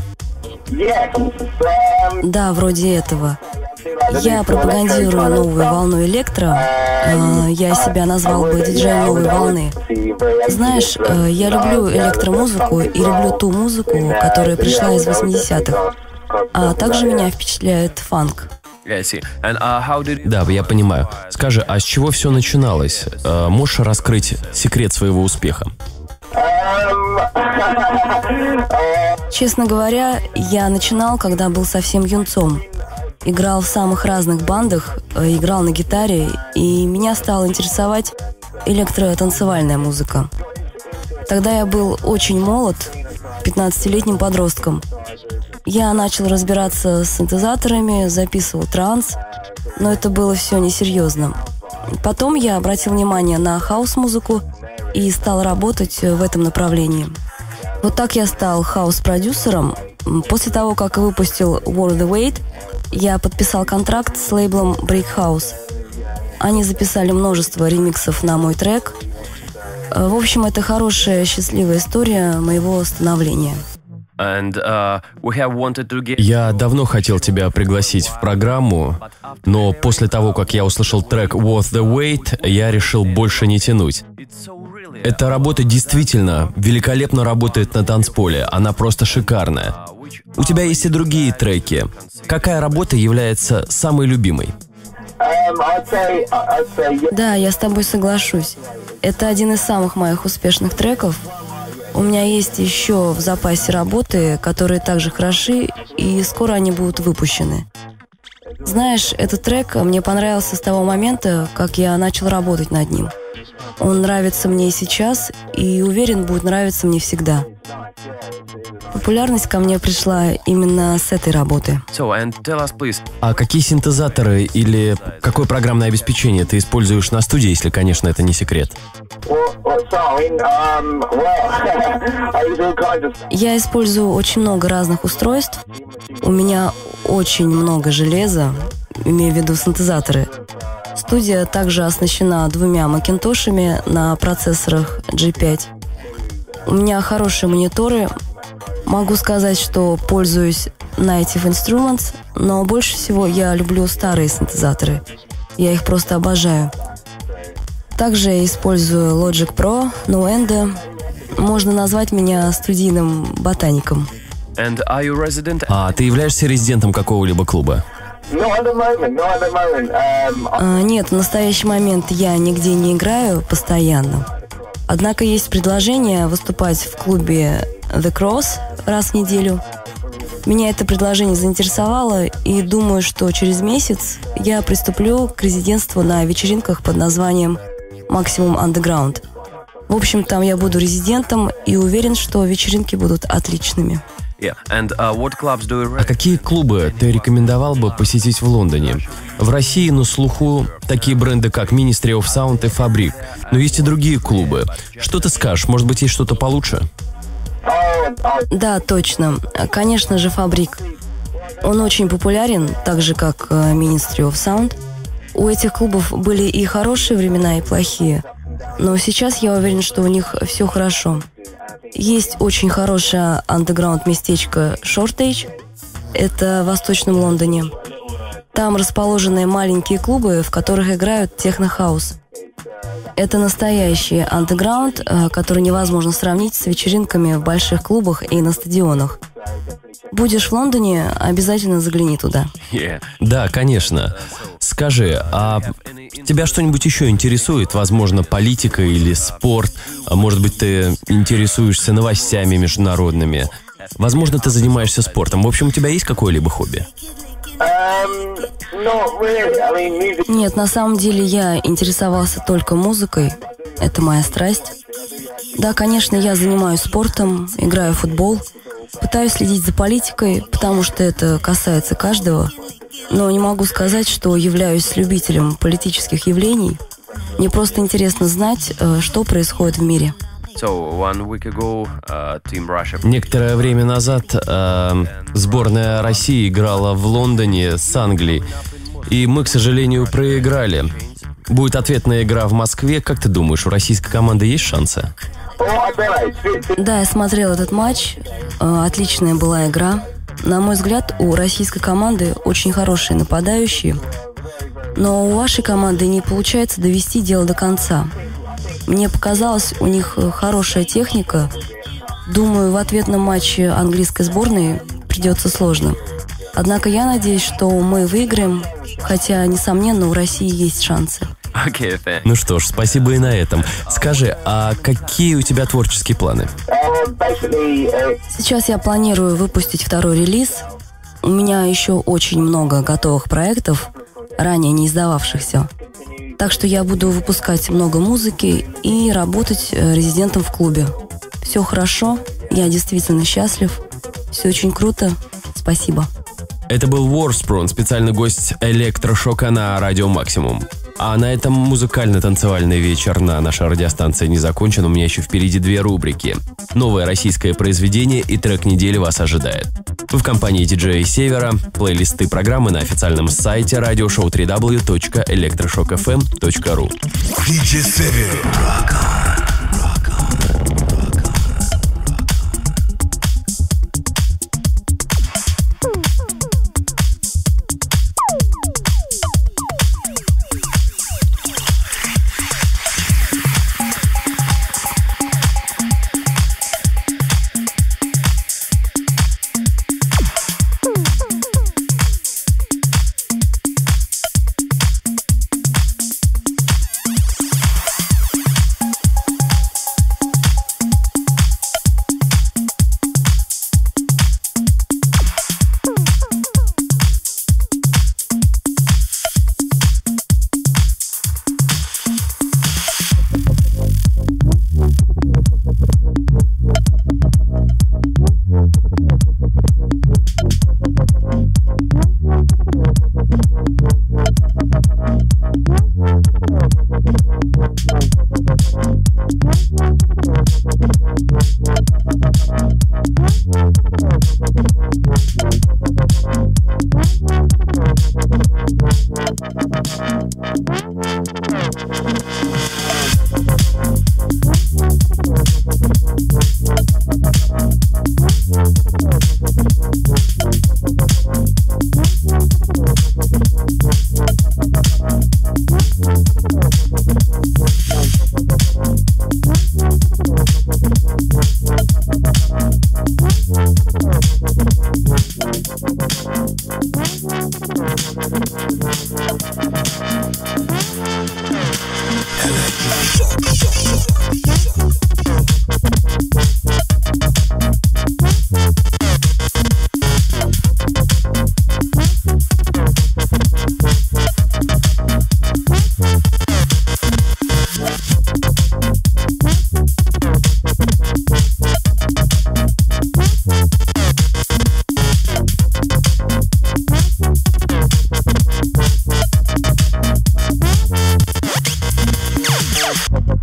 Да, вроде этого. Я пропагандирую новую волну электро. Я себя назвал бы диджеем новой волны. Знаешь, я люблю электромузыку и люблю ту музыку, которая пришла из восьмидесятых. А также меня впечатляет фанк. Да, я понимаю. Скажи, а с чего все начиналось? Можешь раскрыть секрет своего успеха? Честно говоря, я начинал, когда был совсем юнцом. Играл в самых разных бандах, играл на гитаре, и меня стала интересовать электротанцевальная музыка. Тогда я был очень молод, пятнадцатилетним подростком. Я начал разбираться с синтезаторами, записывал транс, но это было все несерьезно. Потом я обратил внимание на хаус-музыку и стал работать в этом направлении. Вот так я стал хаус-продюсером. После того, как выпустил Worth the Wait, я подписал контракт с лейблом Brick House. Они записали множество ремиксов на мой трек. В общем, это хорошая, счастливая история моего становления. And, uh, get... Я давно хотел тебя пригласить в программу, но после того, как я услышал трек Worth the Wait, я решил больше не тянуть. Эта работа действительно великолепно работает на танцполе, она просто шикарная. У тебя есть и другие треки. Какая работа является самой любимой? Да, я с тобой соглашусь. Это один из самых моих успешных треков. У меня есть еще в запасе работы, которые также хороши, и скоро они будут выпущены. Знаешь, этот трек мне понравился с того момента, как я начал работать над ним. Он нравится мне и сейчас, и уверен, будет нравиться мне всегда. популярность ко мне пришла именно с этой работы. So, and tell us, please. А какие синтезаторы или какое программное обеспечение ты используешь на студии, если, конечно, это не секрет? Я использую очень много разных устройств. У меня очень много железа, имею в виду синтезаторы. Студия также оснащена двумя макинтошами на процессорах джи пять. У меня хорошие мониторы. Могу сказать, что пользуюсь Native Instruments, но больше всего я люблю старые синтезаторы. Я их просто обожаю. Также я использую Logic Pro, Nuendo. Можно назвать меня студийным ботаником. And are you resident? А ты являешься резидентом какого-либо клуба? А, нет, в настоящий момент я нигде не играю постоянно. Однако есть предложение выступать в клубе The Cross раз в неделю. Меня это предложение заинтересовало, и думаю, что через месяц я приступлю к резидентству на вечеринках под названием Maximum Underground. В общем, там я буду резидентом и уверен, что вечеринки будут отличными. Yeah. And, uh, what clubs do you... А какие клубы ты рекомендовал бы посетить в Лондоне? В России на слуху такие бренды, как Ministry of Sound и Fabric. Но есть и другие клубы. Что ты скажешь? Может быть, есть что-то получше? Да, точно. Конечно же, Fabric. Он очень популярен, так же, как Ministry of Sound. У этих клубов были и хорошие времена, и плохие. Но сейчас я уверен, что у них все хорошо. Есть очень хорошее андеграунд-местечко Shortage. Это в Восточном Лондоне. Там расположены маленькие клубы, в которых играют техно-хаус. Это настоящий андеграунд, который невозможно сравнить с вечеринками в больших клубах и на стадионах. Будешь в Лондоне, обязательно загляни туда. Yeah. Да, конечно. Скажи, а тебя что-нибудь еще интересует? Возможно, политика или спорт? А может быть, ты интересуешься новостями международными? Возможно, ты занимаешься спортом. В общем, у тебя есть какое-либо хобби? Нет, на самом деле я интересовался только музыкой. Это моя страсть. Да, конечно, я занимаюсь спортом, играю в футбол. Пытаюсь следить за политикой, потому что это касается каждого. Но не могу сказать, что являюсь любителем политических явлений. Мне просто интересно знать, что происходит в мире. Некоторое время назад э, сборная России играла в Лондоне с Англией, и мы, к сожалению, проиграли. Будет ответная игра в Москве. Как ты думаешь, у российской команды есть шансы? Да, я смотрел этот матч. Отличная была игра. На мой взгляд, у российской команды очень хорошие нападающие. Но у вашей команды не получается довести дело до конца. Мне показалось, у них хорошая техника. Думаю, в ответном матче английской сборной придется сложно. Однако я надеюсь, что мы выиграем, хотя, несомненно, у России есть шансы. Okay, ну что ж, спасибо и на этом. Скажи, а какие у тебя творческие планы? Сейчас я планирую выпустить второй релиз. У меня еще очень много готовых проектов, ранее не издававшихся. Так что я буду выпускать много музыки и работать резидентом в клубе. Все хорошо, я действительно счастлив. Все очень круто. Спасибо. Это был Ворспрон, специальный гость электрошока на Радио Максимум. А на этом музыкально-танцевальный вечер на нашей радиостанции не закончен. У меня еще впереди две рубрики. Новое российское произведение и трек недели вас ожидает. Вы в компании диджея Севера. Плейлисты программы на официальном сайте радиошоу дабл ю дабл ю дабл ю точка электрошок эф эм точка ру. диджей Север.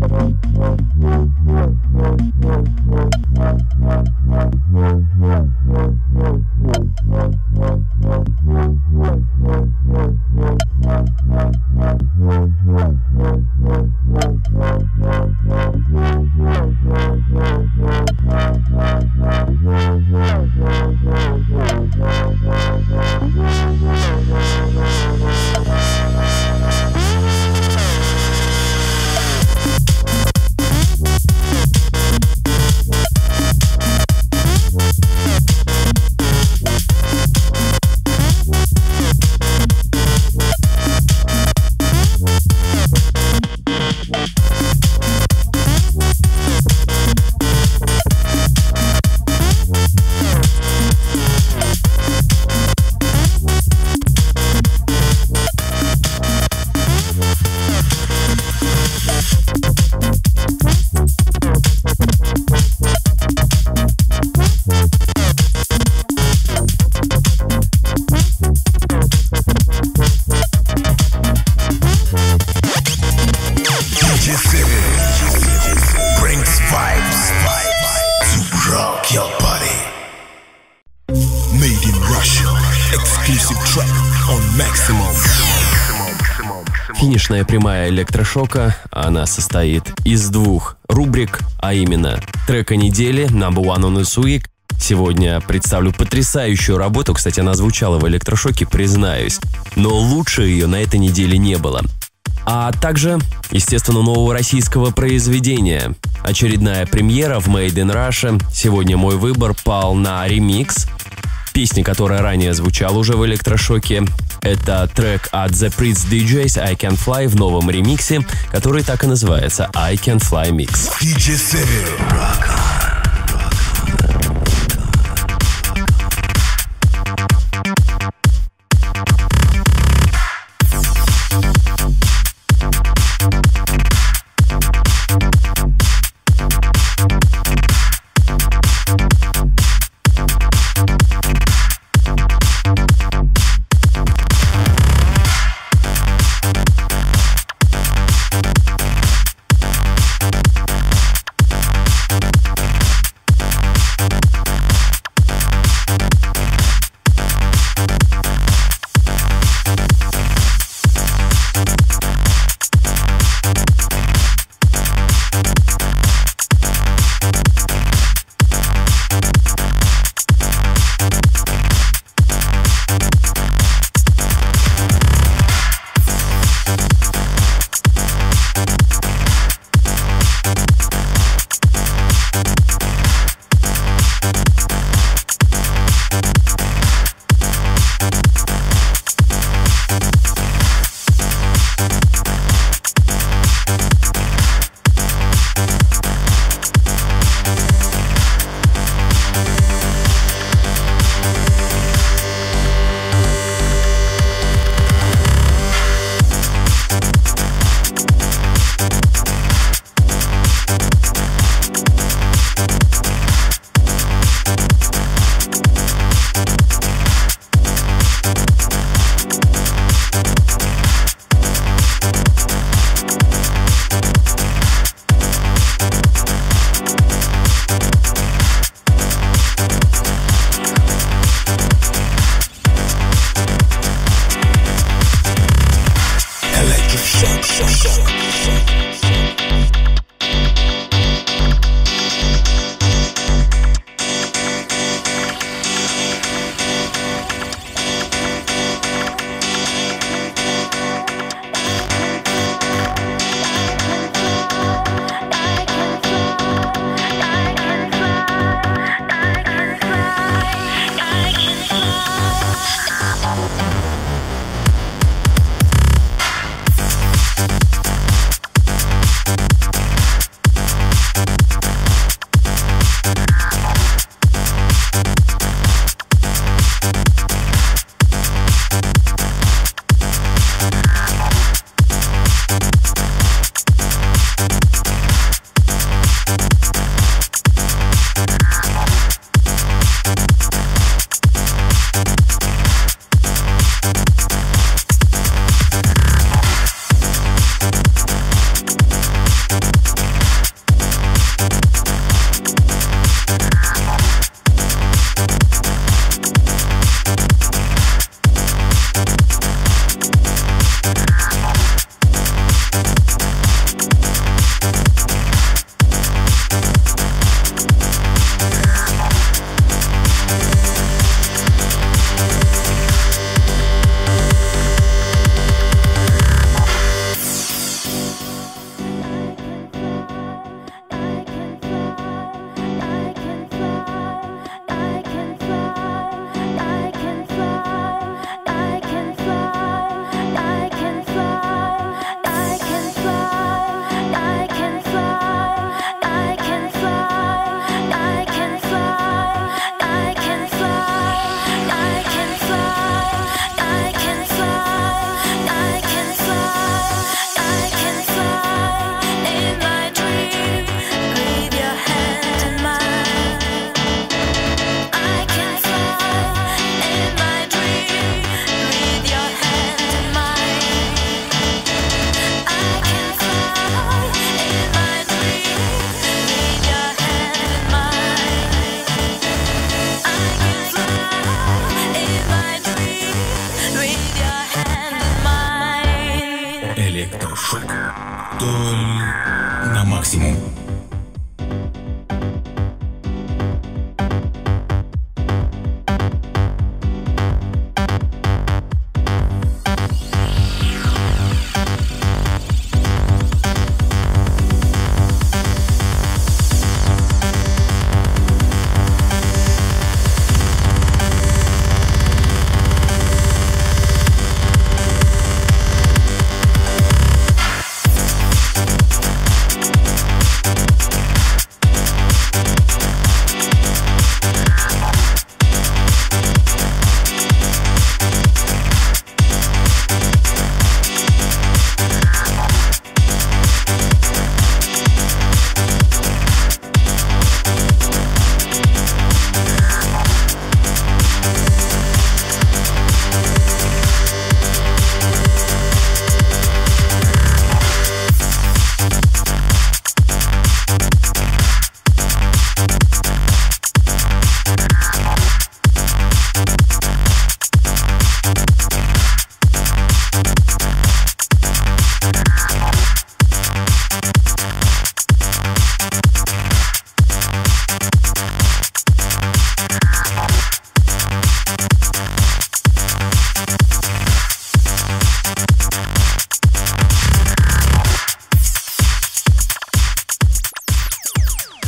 Финишная прямая электрошока, она состоит из двух рубрик, а именно трека недели Number One on This Week. Сегодня представлю потрясающую работу, кстати, она звучала в электрошоке, признаюсь, но лучше ее на этой неделе не было. А также, естественно, нового российского произведения. Очередная премьера в Made in Russia. Сегодня мой выбор пал на ремикс песни, которая ранее звучала уже в электрошоке. Это трек от The Prince ди джейс I Can Fly в новом ремиксе, который так и называется I Can Fly Mix. ди джей Sevil. Rock on.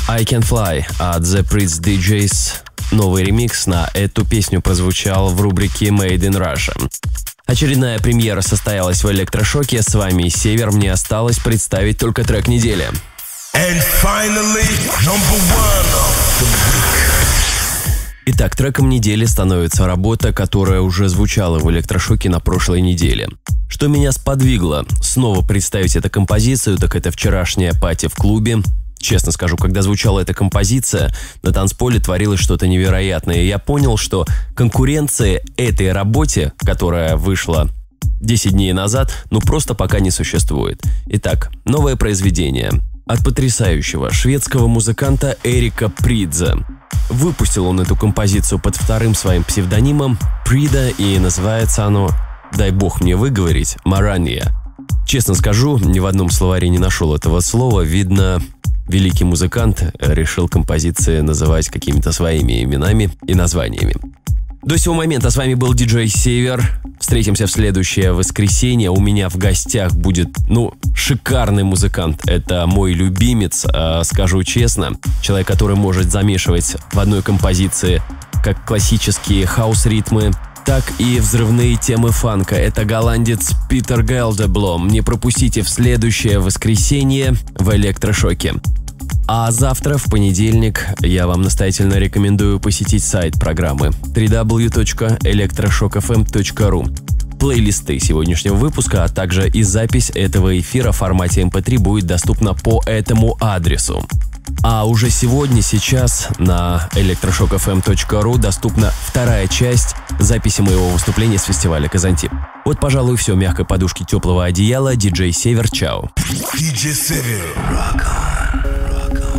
I Can Fly от The Prince ди джейс. Новый ремикс на эту песню прозвучал в рубрике Made in Russia. Очередная премьера состоялась в электрошоке. С вами Север. Мне осталось представить только трек недели. And finally, number one of the week. Итак, треком недели становится работа, которая уже звучала в электрошоке на прошлой неделе. Что меня сподвигло снова представить эту композицию, так это вчерашняя пати в клубе. Честно скажу, когда звучала эта композиция, на танцполе творилось что-то невероятное. И я понял, что конкуренции этой работе, которая вышла десять дней назад, ну просто пока не существует. Итак, новое произведение от потрясающего шведского музыканта Эрика Придзе. Выпустил он эту композицию под вторым своим псевдонимом Прида, и называется оно, дай бог мне выговорить, «Марания». Честно скажу, ни в одном словаре не нашел этого слова. Видно, великий музыкант решил композиции называть какими-то своими именами и названиями. До сего момента с вами был диджей Север. Встретимся в следующее воскресенье. У меня в гостях будет, ну, шикарный музыкант. Это мой любимец, э, скажу честно. Человек, который может замешивать в одной композиции как классические хаус-ритмы, так и взрывные темы фанка. Это голландец Питер Гелдеблом. Не пропустите в следующее воскресенье в электрошоке. А завтра, в понедельник, я вам настоятельно рекомендую посетить сайт программы дабл ю дабл ю дабл ю точка электрошок эф эм точка ру. Плейлисты сегодняшнего выпуска, а также и запись этого эфира в формате эм пэ три будет доступна по этому адресу. А уже сегодня, сейчас на электрошок эф эм точка ру доступна вторая часть записи моего выступления с фестиваля «Казантип». Вот, пожалуй, все. Мягкой подушки, теплого одеяла. Диджей Север, чао. диджей Север. Rock on. Rock on.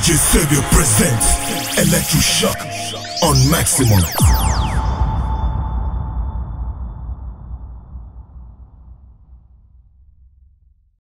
D J Savior presents Electroshock on Maximum.